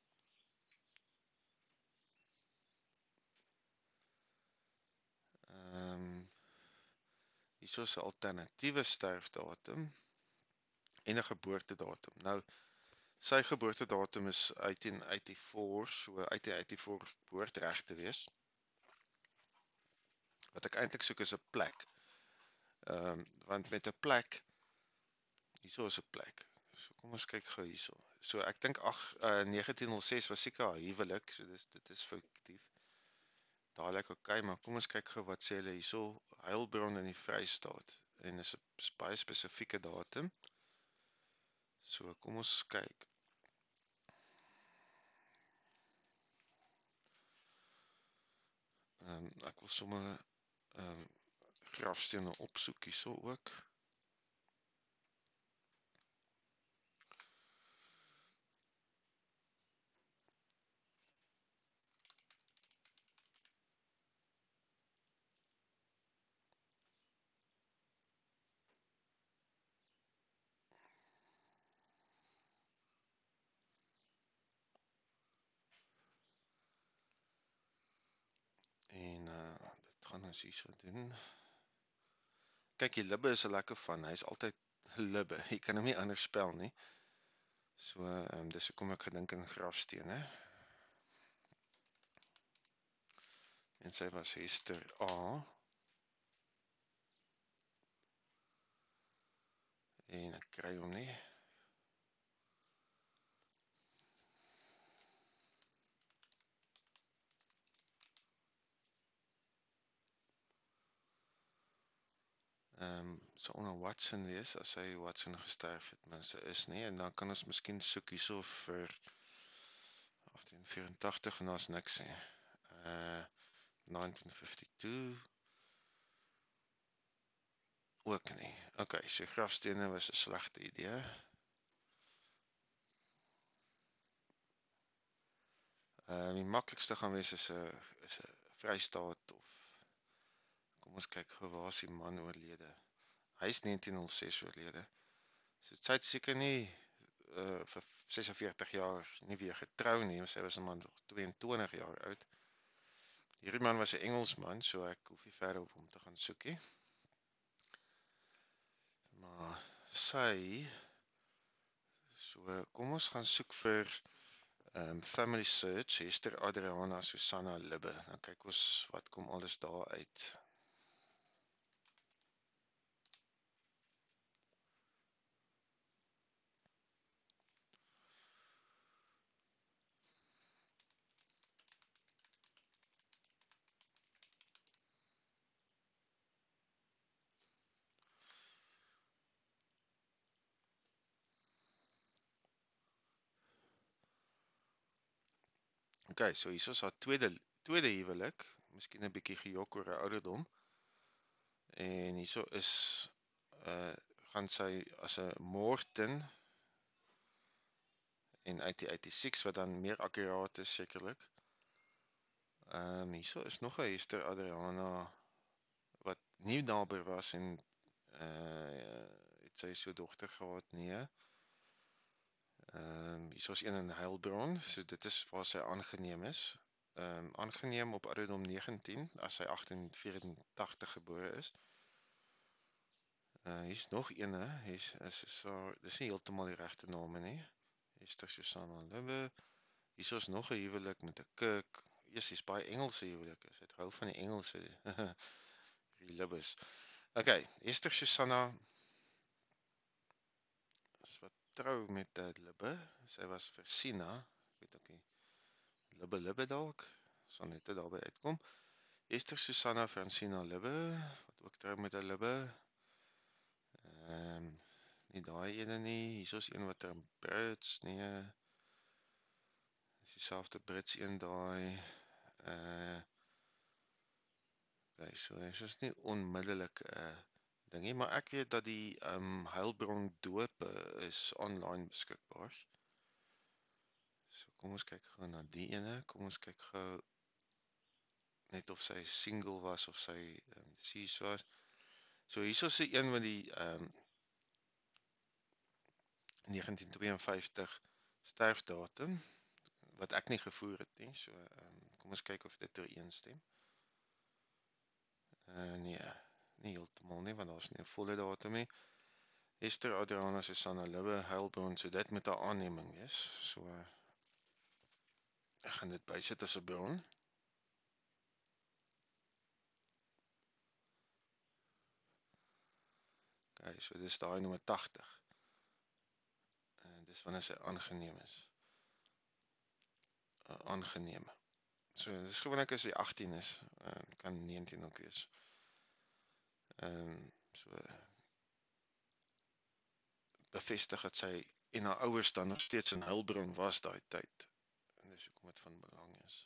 Hierso is 'n alternatiewe sterfdatum en 'n geboortedatum. Nou, sy geboortedatum is 1884, so 1884 behoort reg te wees. Wat ek eintlik soek is 'n plek. Want met 'n plek, hierso is 'n plek. So kom ons kyk gou hierso. So ek dink 1906 was seker haar huwelik, so dit is fiktief. Daar lyk okay, maar kom ons kyk gou wat sê hulle hierso. Heilbron in die Vrystaat en is 'n baie spesifieke datum. So kom ons kyk. Ek wil sommer grafstene opsoek hierso ook. En dit gaan ons hierso doen. Kyk, die libbe is 'n lekker van. Hy's altyd libbe. Jy kan hom nie anders spel nie. So dis hoekom ek gedink aan grafstene. En sy was Hester A. En ek kry hom nie. Sou onder Watson wees as hy Watson gesterf het, mense is nie, en dan kan ons miskien soek hierso vir 1884 en daar's niks nie. 1952 ook nie. Okay, so grafstene was 'n slegte idee. Die maklikste gaan wees is 'n Vrystaat of kom ons kyk gou waar is die man oorlede. Hy is 1906 oorlede. So sy het seker nie vir 46 jaar nie weer getrou nie, sy was 'n man 22 jaar oud. Hierdie man was 'n Engelsman, so ek hoef nie verder op hom te gaan soek nie. Maar sy So kom ons gaan soek vir Family Search, Hester Adriana Susanna Libbe. Dan kyk ons wat kom alles daar uit. Okay, so hier is haar tweede huwelik, miskien 'n bietjie gejok oor 'n ouderdom. En hierso is gaan sy as 'n Morton en 1886 wat dan meer akkuraat is sekerlik. Hierso is nog 'n Hester Adriana wat nie naby was en het sy so dogter gehad? Nee. Hierso is een in Heilbron, so dit is waar sy aangeneem is. Aangeneem op ouderdom 19 as sy 1884 gebore is. Hier's nog ene, dis nie heeltemal die regte name nie. Hester Susanna Libbe. Hierso is nog 'n huwelik met 'n Kirk. Hier's baie Engelse huwelike. Sy het gehou van die Engelse. Die Libbes. Okay, Hester Susanna is wat trou met Libbe. Sy was vir Sina, ek weet ook nie. Libbe dalk, sal net daarby uitkom. Hester Susanna Francina Libbe, wat ook trou met 'n Libbe. Nie daai ene nie. Hierso is een wat in Brits, nee. Dis dieselfde Brits een daai. Okay, so dit is nie onmiddellik dingie, maar ek weet dat die Heilbron dope is online beskikbaar. So kom ons kyk gou na die ene. Kom ons kyk gou net of sy single was of sy deceased was. So hierso is die een wat die 1952 sterfdatum wat ek nie gevoer het nie. So kom ons kyk of dit ooreenstem. Nee, nie heeltemal nie, want daar's nie 'n volle datum nie. Hester Adriana Susanna Libbe, Heilbron, so dit moet 'n aanneming wees. So ek gaan dit bysit as 'n bron. Okay, so dis daai nommer 80. Dis wanneer sy aangeneem is. Aangeneem. So dis gewoonlik as hy 18 is, kan 19 ook wees. So bevestig dat sy en haar ouers dan nog steeds in Heilbron was daai tyd. En dis hoekom dit van belang is.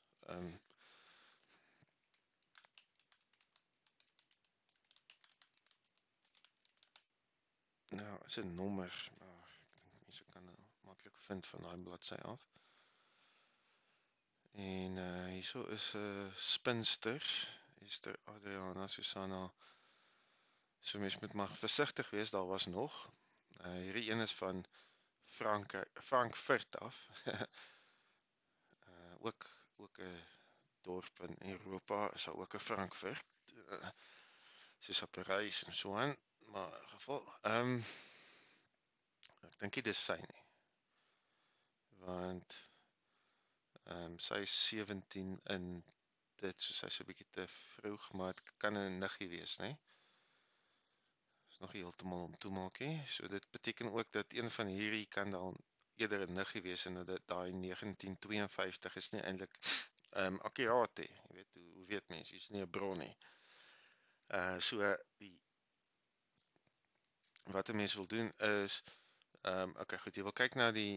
Nou, is 'n nommer, maar ek dink mense kan nou maklik vind van daai bladsy af. En hierso is 'n spinster, Hester Adriana Susanna. So mens moet maar versigtig wees, daar was nog. Hierdie een is van Frankfurt af. Ook 'n dorp in Europa is daar ook 'n Frankfurt. Soos op Parys en so aan, maar in geval ek dink nie dis sy nie. Want sy is 17 in dit, so sy is 'n bietjie te vroeg, maar dit kan 'n niggie wees, né? Is nog nie heeltemal om toe maak nie. So dit beteken ook dat een van hierdie kan dan eerder 'n niggie wees en dat daai 1952 is nie eintlik akkuraat nie. Jy weet hoe weet mense, is nie 'n bron nie. So wat 'n mens wil doen is okay, goed, jy wil kyk na die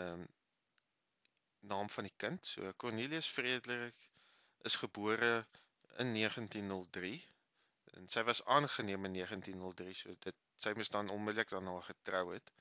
naam van die kind. So Cornelius Frederik is gebore in 1903 en sy was aangeneem in 1903, so sy moes dan onmiddellik daarna getrou het.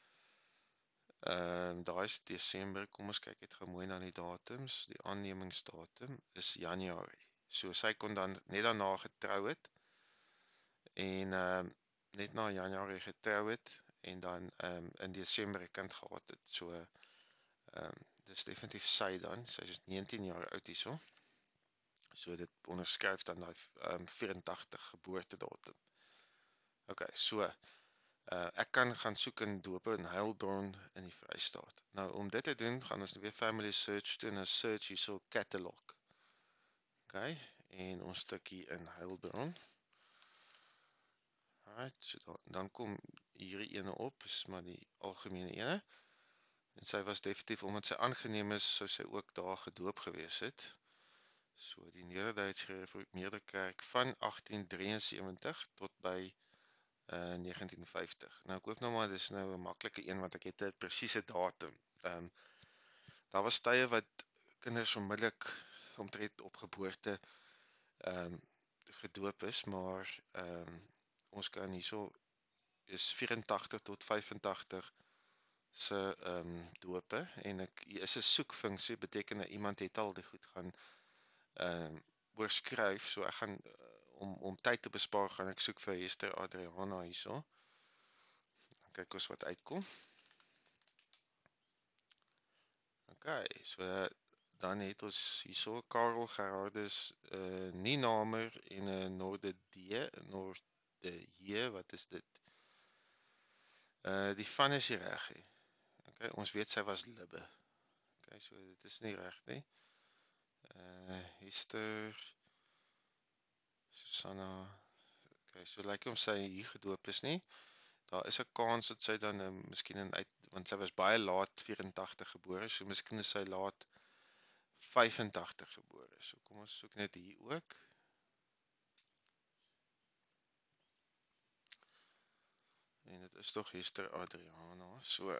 Daai is Desember. Kom ons kyk net gou mooi na die datums. Die aannemingsdatum is Januarie. So sy kon dan net daarna getrou het en net na Januarie getrou het en dan in Desember 'n kind gehad het. So dis definitief sy dan. Sy is 19 jaar oud hierso. So dit onderskryf dan daai 84 geboortedatum. Okay, so Ek kan gaan soek in dope in Heilbron in die Vrystaat. Nou om dit te doen, gaan ons weer family search toe en ons search hierso catalog. Okay, en ons stik hier in Heilbron. Alright, so dan kom hierdie ene op, is maar die algemene ene. En sy was definitief, omdat sy aangeneem is, sou sy ook daar gedoop gewees het. So die Nederduits Gereformeerde Kerk van 1873 tot by 1950. Nou ek hoop nou maar, dis nou 'n maklike een, want ek het 'n presiese datum. Daar was tye wat kinders onmiddellik omtrent op geboorte gedoop is, maar ons kan hierso is 84 tot 85 se dope, en hier is 'n soekfunksie, beteken dat iemand het al die goed gaan oorskryf, so ek gaan om tyd te bespaar, gaan ek soek vir Hester Adriana hierso. Kyk ons wat uitkom. Okay, so dan het ons hierso Karel Gerardus Nienamer en 'n Norde, wat is dit? Die van is hier reg hè. Okay, ons weet sy was Libbe. Okay, so dit is nie reg nie. Hester Susanna. Okay, so lyk hom sy hier gedoop is nie. Daar is 'n kans dat sy dan miskien want sy was baie laat 84 gebore, so miskien is sy laat 85 gebore. So kom ons soek net hier ook. En dit is tog Hester Adriana. So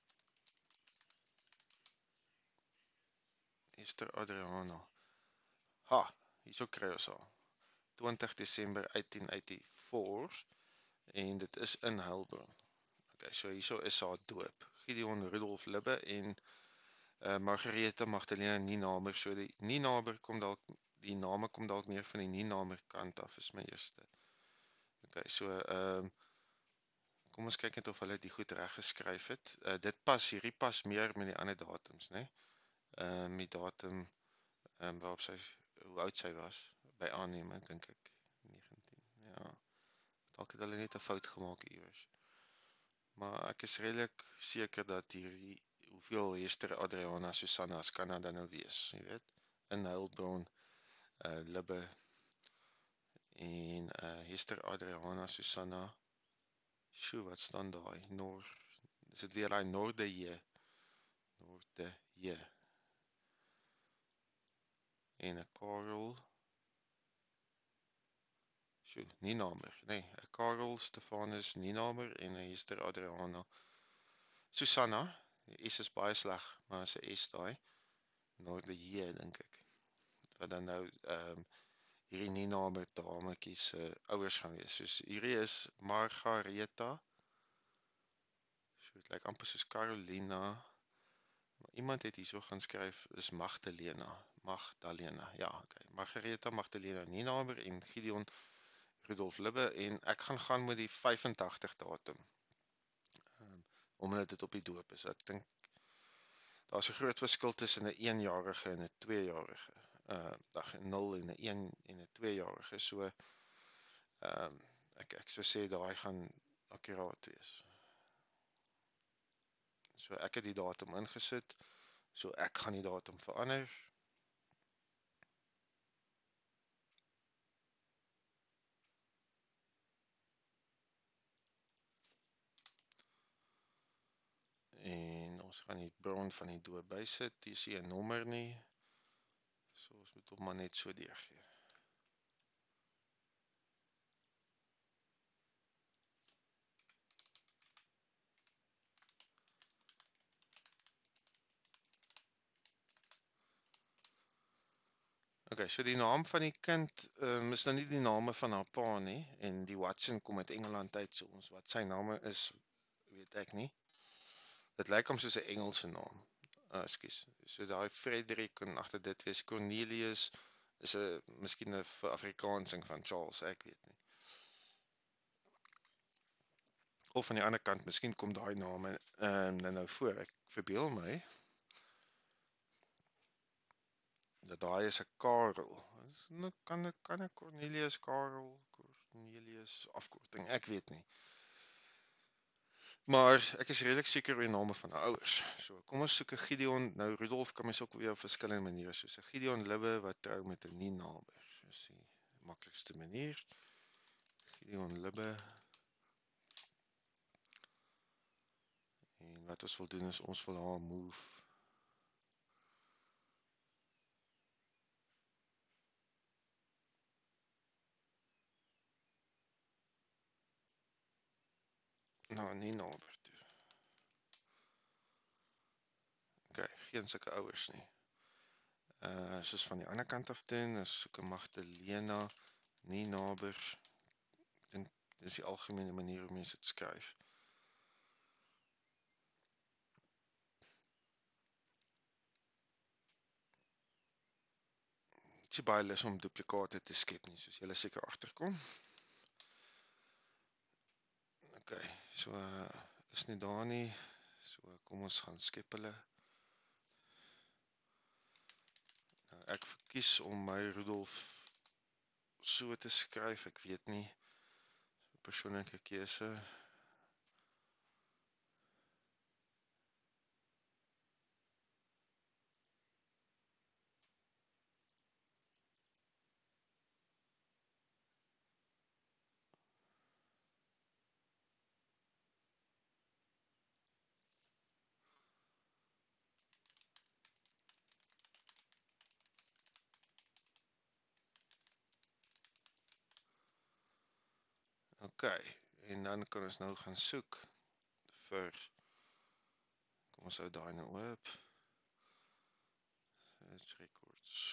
Hester Adriana. Ha, hierso kry ons haar. 20 Desember 1884 en dit is in Heilbron. Okay, so hierso is haar doop. Gideon Rudolf Libbe en Margaretha Magdalena Nienamer. So die Nienamer kom dalk, die name kom dalk meer van die Nienamer kant af, is my eerste. Okay, so kom ons kyk net of hulle die goed reg geskryf het. Dit pas, hierdie pas meer met die ander datums, né? Die datum waarop sy, hoe oud sy was by aanneming, dink ek 19. Ja. Dalk het hulle net 'n fout gemaak iewers. Maar ek is redelik seker dat hierdie hoeveel Hester Adriana Susanna's kan dan nou wees, jy weet, in Heilbron, Libbe en Hester Adriana Susanna. Sjoe, wat staan daai? Is dit weer daai Norde J? Norde J. En 'n Karel. Sjoe, Nienamer, nee, 'n Karel Stefanus Nienamer en 'n Hester Adriana Susanna. Die S is baie sleg, maar is 'n S daai. Norde J, dink ek. Wat dan nou hierdie Nienamer dametjie se ouers gaan wees. Soos hierdie is Margaretha. So dit lyk amper soos Carolina. Maar iemand het hierso gaan skryf is Magdalena. Ja, okay. Margaretha Magdalena Nienamer en Gideon Rudolf Libbe, en ek gaan met die 85 datum. Omdat dit op die doop is. Ek dink daar's 'n groot verskil tussen 'n 1-jarige en 'n 2-jarige. 'n 0 en 'n 1 en 'n 2-jarige. So ek sou sê daai gaan akkuraat wees. So ek het die datum ingesit. So ek gaan die datum verander. En ons gaan die bron van die doop bysit. Hier is nie 'n nommer nie. So ons moet hom maar net so deurgee. Okay, so die naam van die kind is nou nie die name van haar pa nie, en die Watson kom uit Engeland uit, so ons wat sy name is, weet ek nie. Dit lyk hom soos 'n Engelse naam. Ekskuus. So daai Frederik en agter dit wees Cornelius is 'n miskien 'n Afrikaansing van Charles, ek weet nie. Of aan die ander kant, miskien kom daai name nou voor. Ek verbeel my dat daai is 'n Karel. Kan ek Cornelius Karel, Cornelius afkorting, ek weet nie. Maar ek is redelik seker oor die name van die ouers. So kom ons soek 'n Gideon. Nou Rudolf kan mens ook weer op verskillende maniere soos 'n Gideon Libbe wat trou met 'n nie-naber. Dis die maklikste manier. Gideon Libbe. En wat ons wil doen is ons wil haar move na 'n nie-naber toe. Okay, geen sulke ouers nie. Soos van die ander kant af doen, is soek 'n Magdalena, nie-nabers. Ek dink dis die algemene manier hoe mense dit skryf. Ek sien baie lus om duplikate te skep nie, soos julle seker agterkom. Okay, so is nie daar nie. So kom ons gaan skep hulle. Nou, ek verkies om my Rudolf so te skryf, ek weet nie. Persoonlike keuse. Okay, en dan kan ons nou gaan soek vir, kom ons hou daai nou oop. Search records.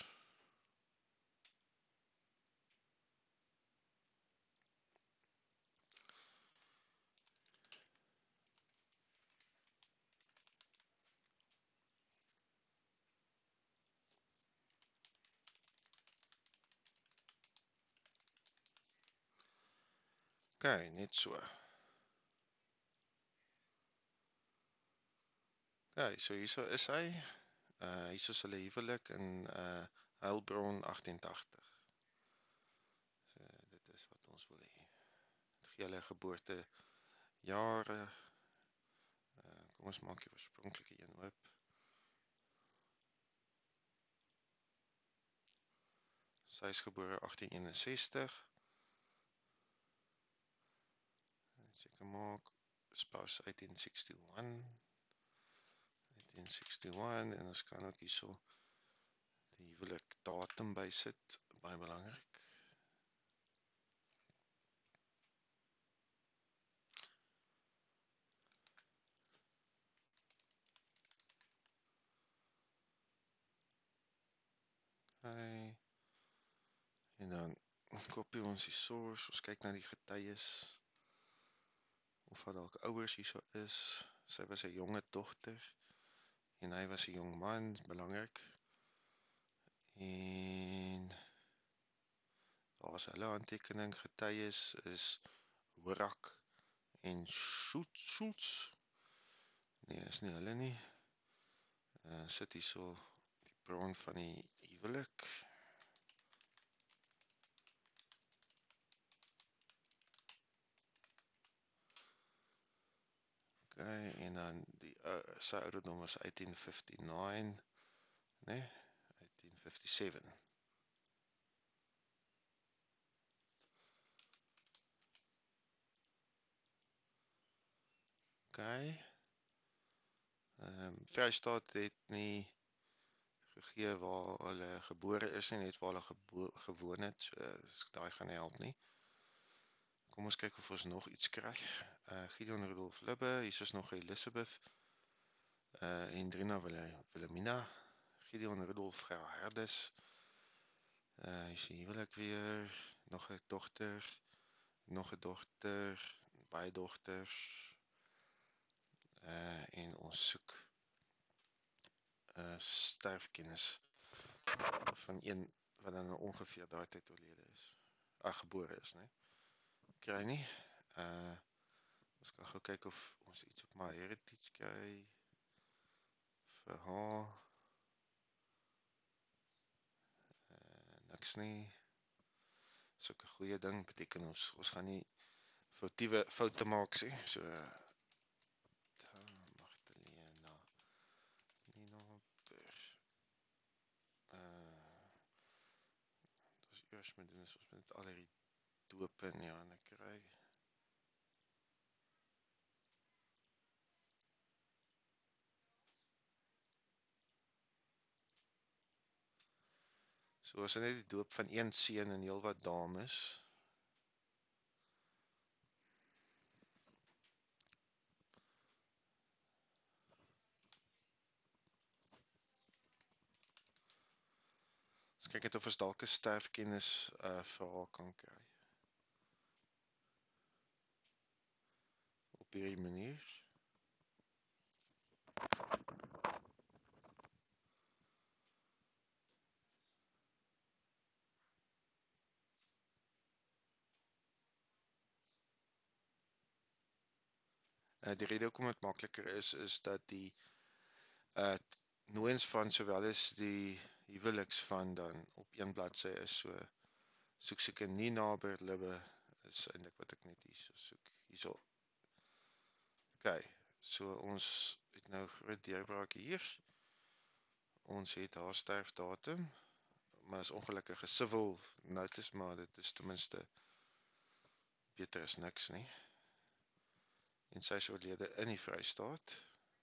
Okay, net so. Okay, so hierso is hy. Hierso is hulle huwelik in Heilbron 88. So dit is wat ons wil hê. Dit gee hulle geboorte jare. Kom ons maak die oorspronklike een oop. Sy is gebore 1861. Seker maak, spouse 1861. 1861 en ons kan ook hierso die huwelik datum bysit, baie belangrik. Okay. En dan kopie ons die source, ons kyk na die getuies, of wat dalk ouers hierso is. Sy was 'n jonge dogter en hy was 'n jong man, belangrik. En daar is hulle handtekening, getuies is Horak en Schultz. Nee, is nie hulle nie. Sit hierso die bron van die huwelik. Okay, en dan die sy ouderdom was 1859, nee, 1857. Okay. Vrystaat het nie gegee waar hulle gebore is nie, net waar hulle gewoon het, so daai gaan nie help nie. Kom ons kyk of ons nog iets kry. Gideon Rudolf Libbe, hier is nog Elisabeth, Hendrina Wilhelmina, Gideon Rudolf Gerhardus, hier is die huwelik weer, nog 'n dogter, baie dogters, en ons soek sterfkennis van een wat dan ongeveer daai tyd oorlede is, gebore is, né? Kry nie. Ons kan gou kyk of ons iets op MyHeritage kry vir haar. Niks nie. Dis ook 'n goeie ding, beteken ons gaan nie foute maak sê. So eers moet doen is ons moet al hierdie dope in die hande kry. So as net die doop van een seun en heel wat dames. Ons kyk net of ons dalk 'n sterfkennis verhaal kan kry. Op hierdie manier. Die rede hoekom dit makliker is dat die nooiens van sowel as die huweliks van dan op een bladsy is. So soek ek nie naby Libbe is eintlik wat ek net hierso soek. Hierso. OK, so ons het nou groot deurbraak hier. Ons het haar sterfdatum, maar is ongelukkig 'n civil notice, maar dit is ten minste beter as niks nie. En sy is oorlede in die Vrystaat.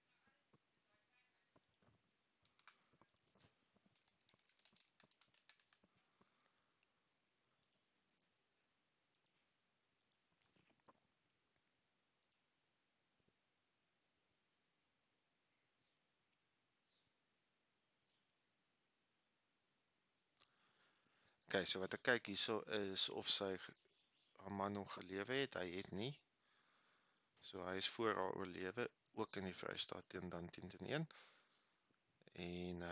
OK, so wat ek kyk hierso is of sy haar man nog gelewe het. Hy het nie. So hy is voor haar oorlewe, ook in die Vrystaat teen dan 10-1. En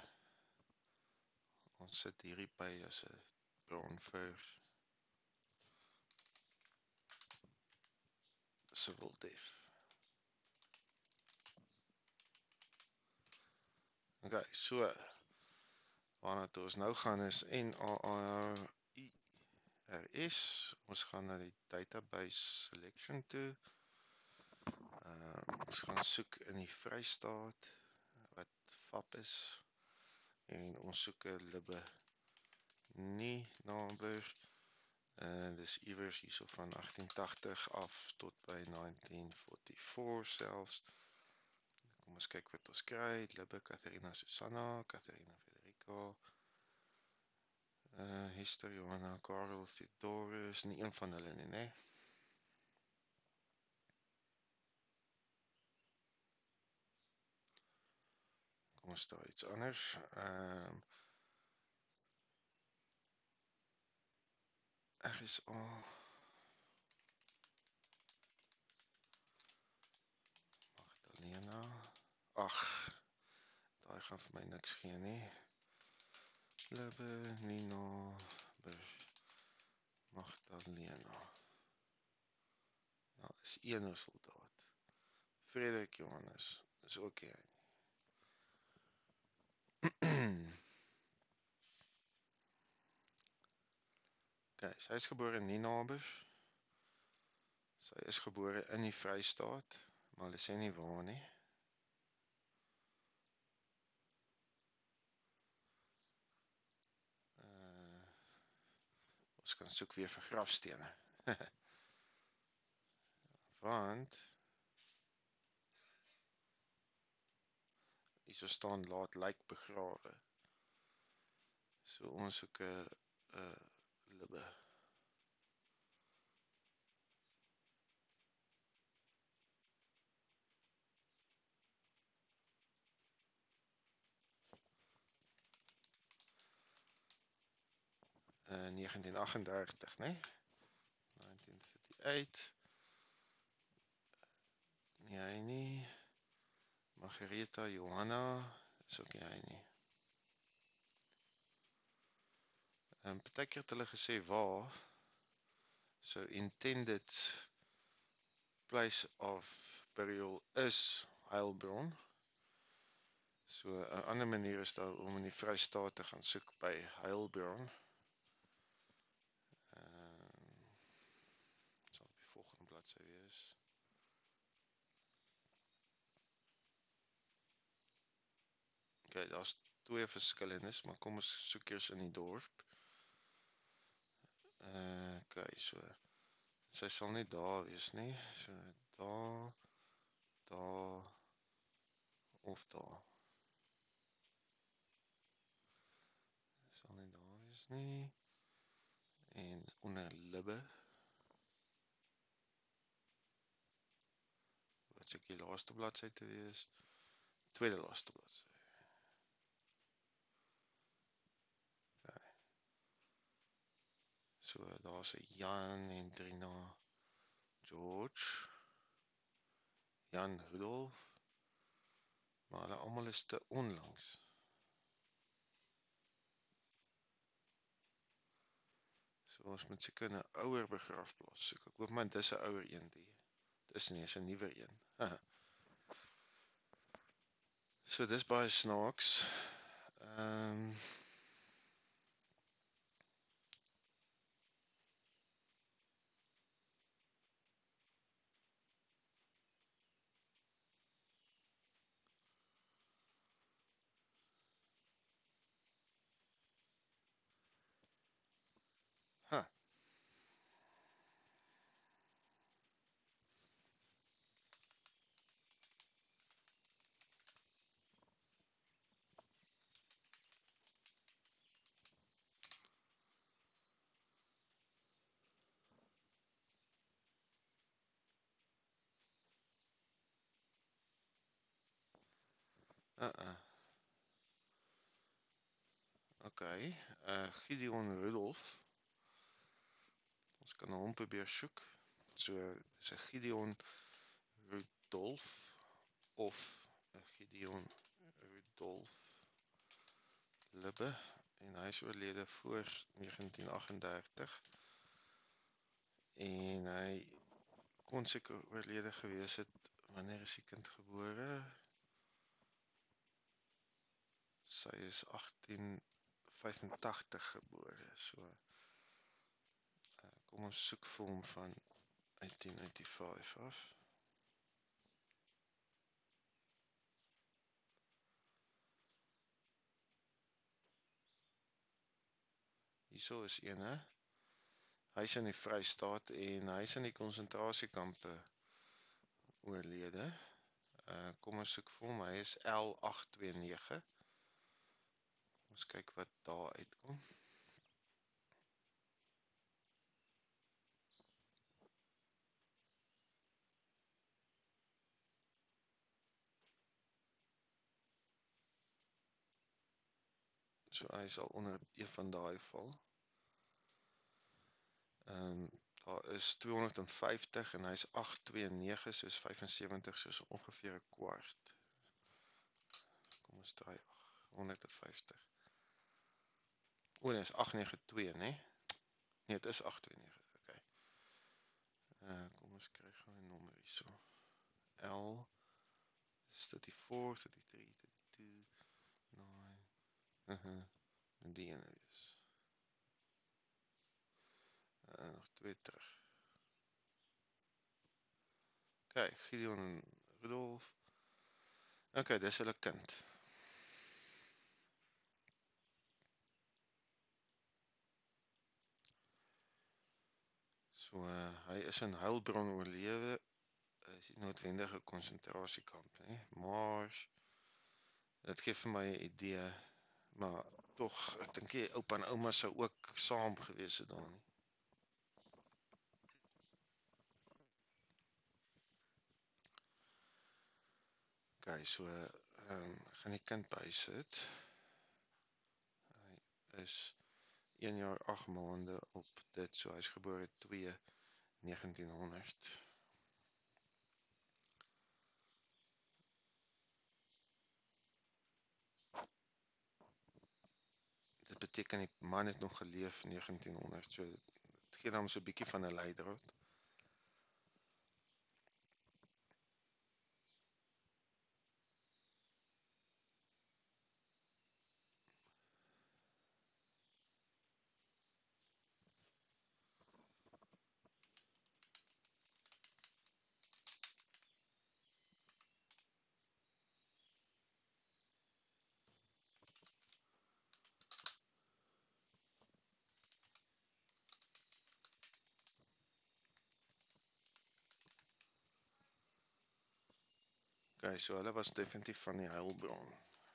ons sit hierdie by as 'n bron vir civil death. OK, so waarna toe ons nou gaan is NAARIS. Ons gaan na die database selection toe. Ons gaan soek in die Vrystaat wat FAP is. En ons soek 'n Libbe nie number. Dis iewers hierso van 1880 af tot by 1944 selfs. Kom ons kyk wat ons kry. Libbe, Catharina Susanna, Catharina Federica, Hester, Johanna, Karel, Theodorus, nie een van hulle nie, né? Kom ons daar iets anders. RSA. Magdalena. Ag, daai gaan vir my niks gee nie. Libbe, Nina, Magdalena. Ja, is een soldaat. Frederik Johannes, is ook hy. OK, sy is gebore in Ninaber. Sy is gebore in die Vrystaat, maar hulle sê nie waar nie. Ons kan soek weer vir grafstene. Want hierso staan laat lijk begrawe. So ons soek 'n Libbe. In 1938, né? 1938. Nie hy nie. Margaretha Johanna, is ook nie hy nie. Partykeer het hulle gesê waar. So intended place of burial is Heilbron. So 'n ander manier is daar om in die Vrystaat te gaan soek by Heilbron. Sal op die volgende bladsy wees. OK, daar's twee verskillendes, maar kom ons soek eers in die dorp. Okay, so sy sal nie daar wees nie. So daar, daar of daar. Sal nie daar wees nie. En onder libbe, wat sê ek die laaste bladsy te wees? Tweede laaste bladsy. Okay. So daar's 'n Jan en Trina George, Jan Rudolf, maar hulle almal is te onlangs. So ons moet seker 'n ouer begrafplaas soek. Ek hoop man dis 'n ouer een die. Dis nie, is 'n nuwer een. So dis baie snaaks. Huh. Okay. Gideon Rudolf. Ons kan hom probeer soek. So dis 'n Gideon Rudolf of 'n Gideon Rudolf Libbe en hy is oorlede voor 1938 en hy kon seker oorlede gewees het. Wanneer is die kind gebore? Sy is 1885 gebore. So kom ons soek vir hom van 1895 af. Hierso is ene. Hy is in die Vrystaat en hy is in die konsentrasiekampe oorlede. Kom ons soek vir hom. Hy is L829. Ons kyk wat daar uitkom. So hy sal onder een van daai val. Daar is 250 en hy is 829, soos 75, soos ongeveer 'n kwart. Kom ons draai 150. O nee, is 892, né? Nee, dit is 829. Okay. Kom ons kry gou 'n nommer hierso. L is 34, 33, 32, 9. En die ene is. Nog twee terug. Okay, Gideon en Rudolf. Okay, dis hulle kind. So, hy is in Heilbron oorlewe. Hy is nie noodwendige konsentrasiekamp nie, maar dit gee vir my 'n idee, maar tog, ek dink die oupa en ouma sou ook saam gewees het daar nie. Okay, so, gaan die kind bysit. Hy is 1 jaar 8 maande op dit, so hy is gebore 2/1900. Dit beteken die man het nog geleef in 1900, so dit gee dan so 'n bietjie van 'n leidraad. Okay, so hulle was definitief van die Heilbron.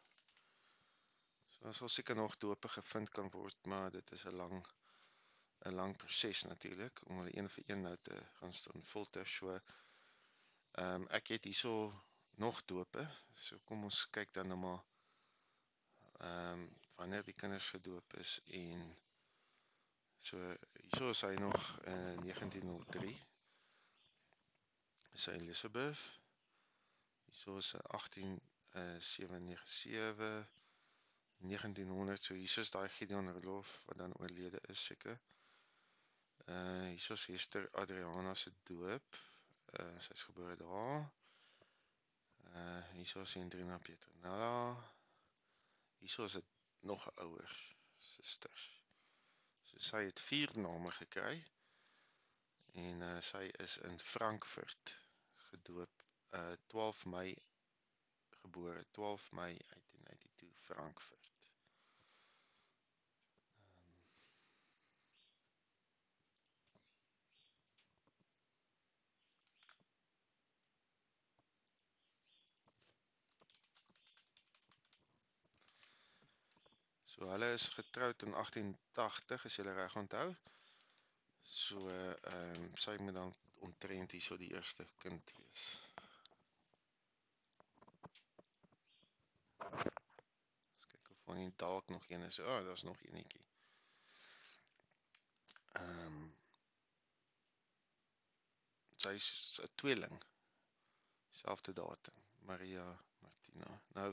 So sal seker nog dope gevind kan word, maar dit is 'n lang proses natuurlik om hulle een vir een nou te gaan staan filter. So ek het hierso nog dope. So kom ons kyk dan nou maar wanneer die kinders gedoop is en so hierso is hy nog in 1903. Is hy Elizabeth. Hierso is 18797 1900, so hierso is daai Gideon Roloff wat dan oorlede is seker. Hierso is Hester Adriana se doop. Sy is gebore daar. Hierso is Hendrina Petronella. Hierso is dit nog ouer susters. So sy het 4 name gekry en sy is in Frankfurt gedoop. 12 Mei gebore, 12 Mei 1892 Frankfurt. So hulle is getroud in 1880 as julle reg onthou. So sy moet dan omtrent hierso die eerste kind wees. Eens kyk of van die dalk nog een is. Daar's nog eenetjie. Sy is 'n tweeling. Selfde datum, Maria Martina. Nou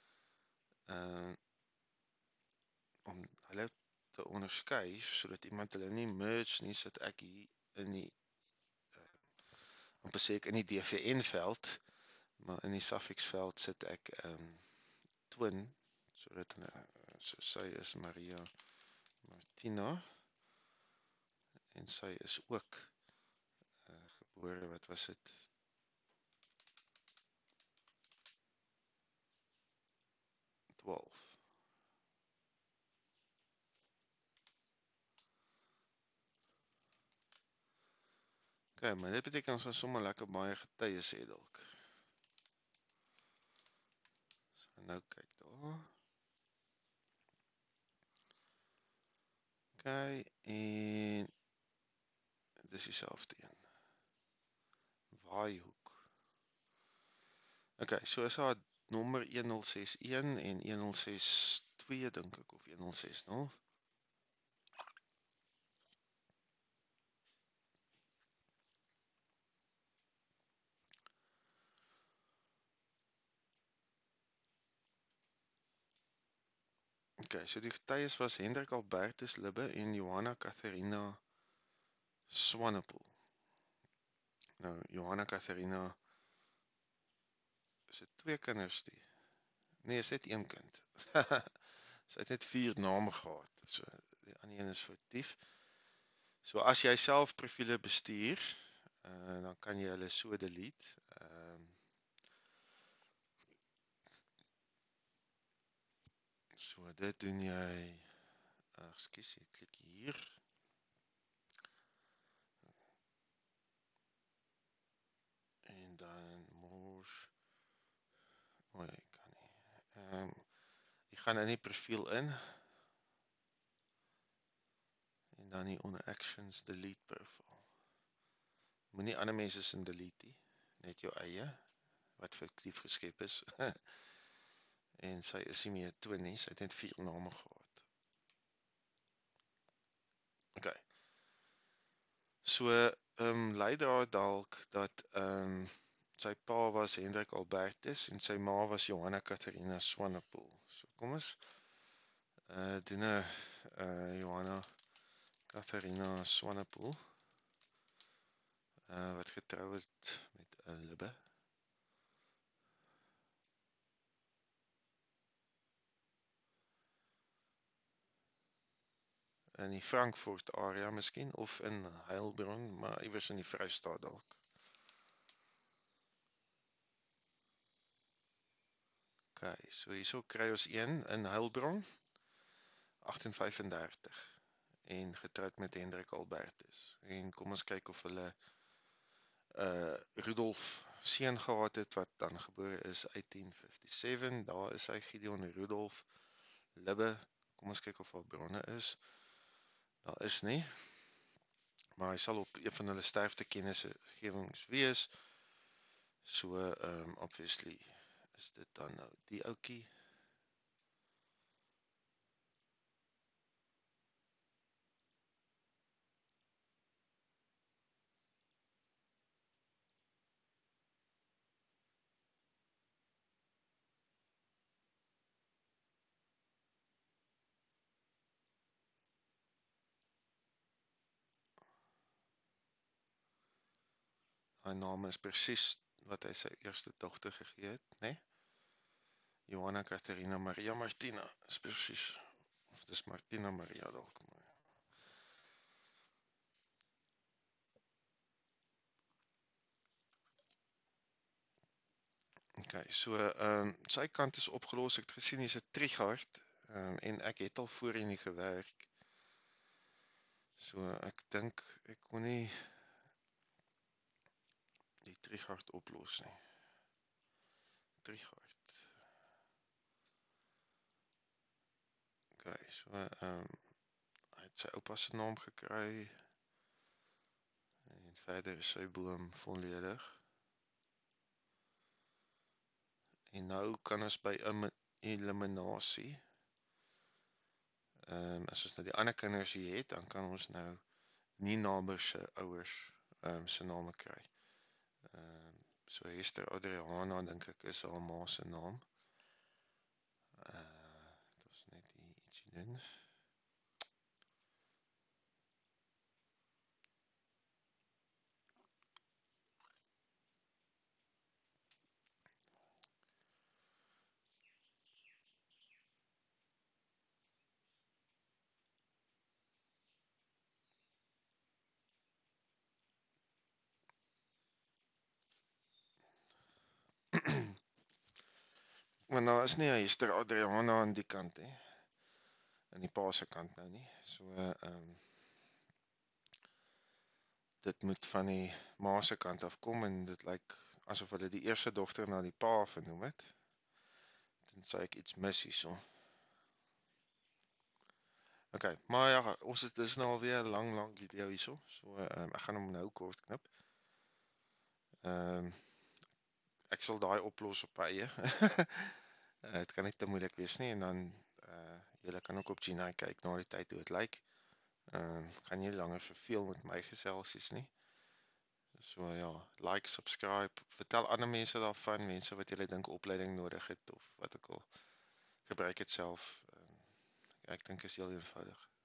om hulle te onderskei sodat iemand hulle nie merge nie, sit ek hier in die amper sê ek in die DVN veld, maar in die suffix veld sit ek twin sodat so sy is Maria Martina en sy is ook gebore, wat was dit? Okay, maar dit beteken ons gaan sommer lekker baie getuies hê dalk. So nou kyk daar. Okay, en dis dieselfde een. Waaihoek. Okay, so is daar nommer 1061 en 1062 dink ek, of 1060. Okay, so die getuies was Hendrik Albertus Libbe en Johanna Catharina Swanepoel. Nou, Johanna Catharina is dit 2 kinders die? Nee, is net 1 kind. Sy het net 4 name gehad. So die ander een is foutief. So as jy self profiele bestuur, dan kan jy hulle so delete. So dit doen jy, ekskuus, ek klik hier. En dan mors, ek kan nie. Jy gaan in die profiel in. En dan die onder actions delete profile. Moenie ander mense se delete nie, net jou eie wat fiktief geskep is. En sy is nie meer twin nie, sy het net 4 name gehad. Okay. So lei daar dalk dat sy pa was Hendrik Albertus en sy ma was Johanna Catharina Swanepoel. So kom ons doen 'n Johanna Catharina Swanepoel wat getrou is met 'n Libbe. In die Frankfurt area miskien, of in Heilbron, maar iewers in die Vrystaat dalk. Okay, so hierso kry ons een in Heilbron, 1835, en getroud met Hendrik Albertus. En kom ons kyk of hulle Rudolf seun gehad het wat dan gebore is 1857. Daar is hy Gideon Rudolf Libbe. Kom ons kyk of daar bronne is. Daar is nie. Maar hy sal op een van hulle sterftekennissgewings wees. So, obviously is dit dan nou die oukie. Hy naam is precies wat hy sy eerste dogter gegee het, nee? Johanna Catharina Maria Martina, is precies. Of dis Martina Maria dalk. Ok, so, sy kant is opgelos, ek het gesien, hier is 'n Trichard, en ek het al voorheen nie gewerk. So, ek dink, ek kon nie die Trichard oplos nie. Trichard. Ok, so, hy het sy oupa se naam gekry, en verder is sy boom volledig. En nou kan ons by eliminasie, as ons nou die ander kinders hier het, dan kan ons nou nie nabers se ouers se name kry. So Hester Adriana, dink ek, is haar ma se naam. Het ons net hier ietsie doen. Maar nou is nie Hester Adriana aan die kant, he. Aan die pa se kant nou nie. So, dit moet van die ma se kant afkom, en dit lyk asof hulle die eerste dogter na die pa vernoem het. Tensy ek iets mis hierso. Ok, maar ja, dis nou alweer 'n lang video hierso. So, ek gaan hom nou kort knip. Ek sal daai oplos op my eie. Het kan nie te moeilik wees nie, en dan, julle kan ook op Gina kyk na die tyd hoe het lyk. Gaan nie langer verveel met my geselsies nie. So ja, like, subscribe, vertel ander mense daarvan, mense wat julle dink opleiding nodig het, of wat ook al. Gebruik het self. Ek dink is heel eenvoudig.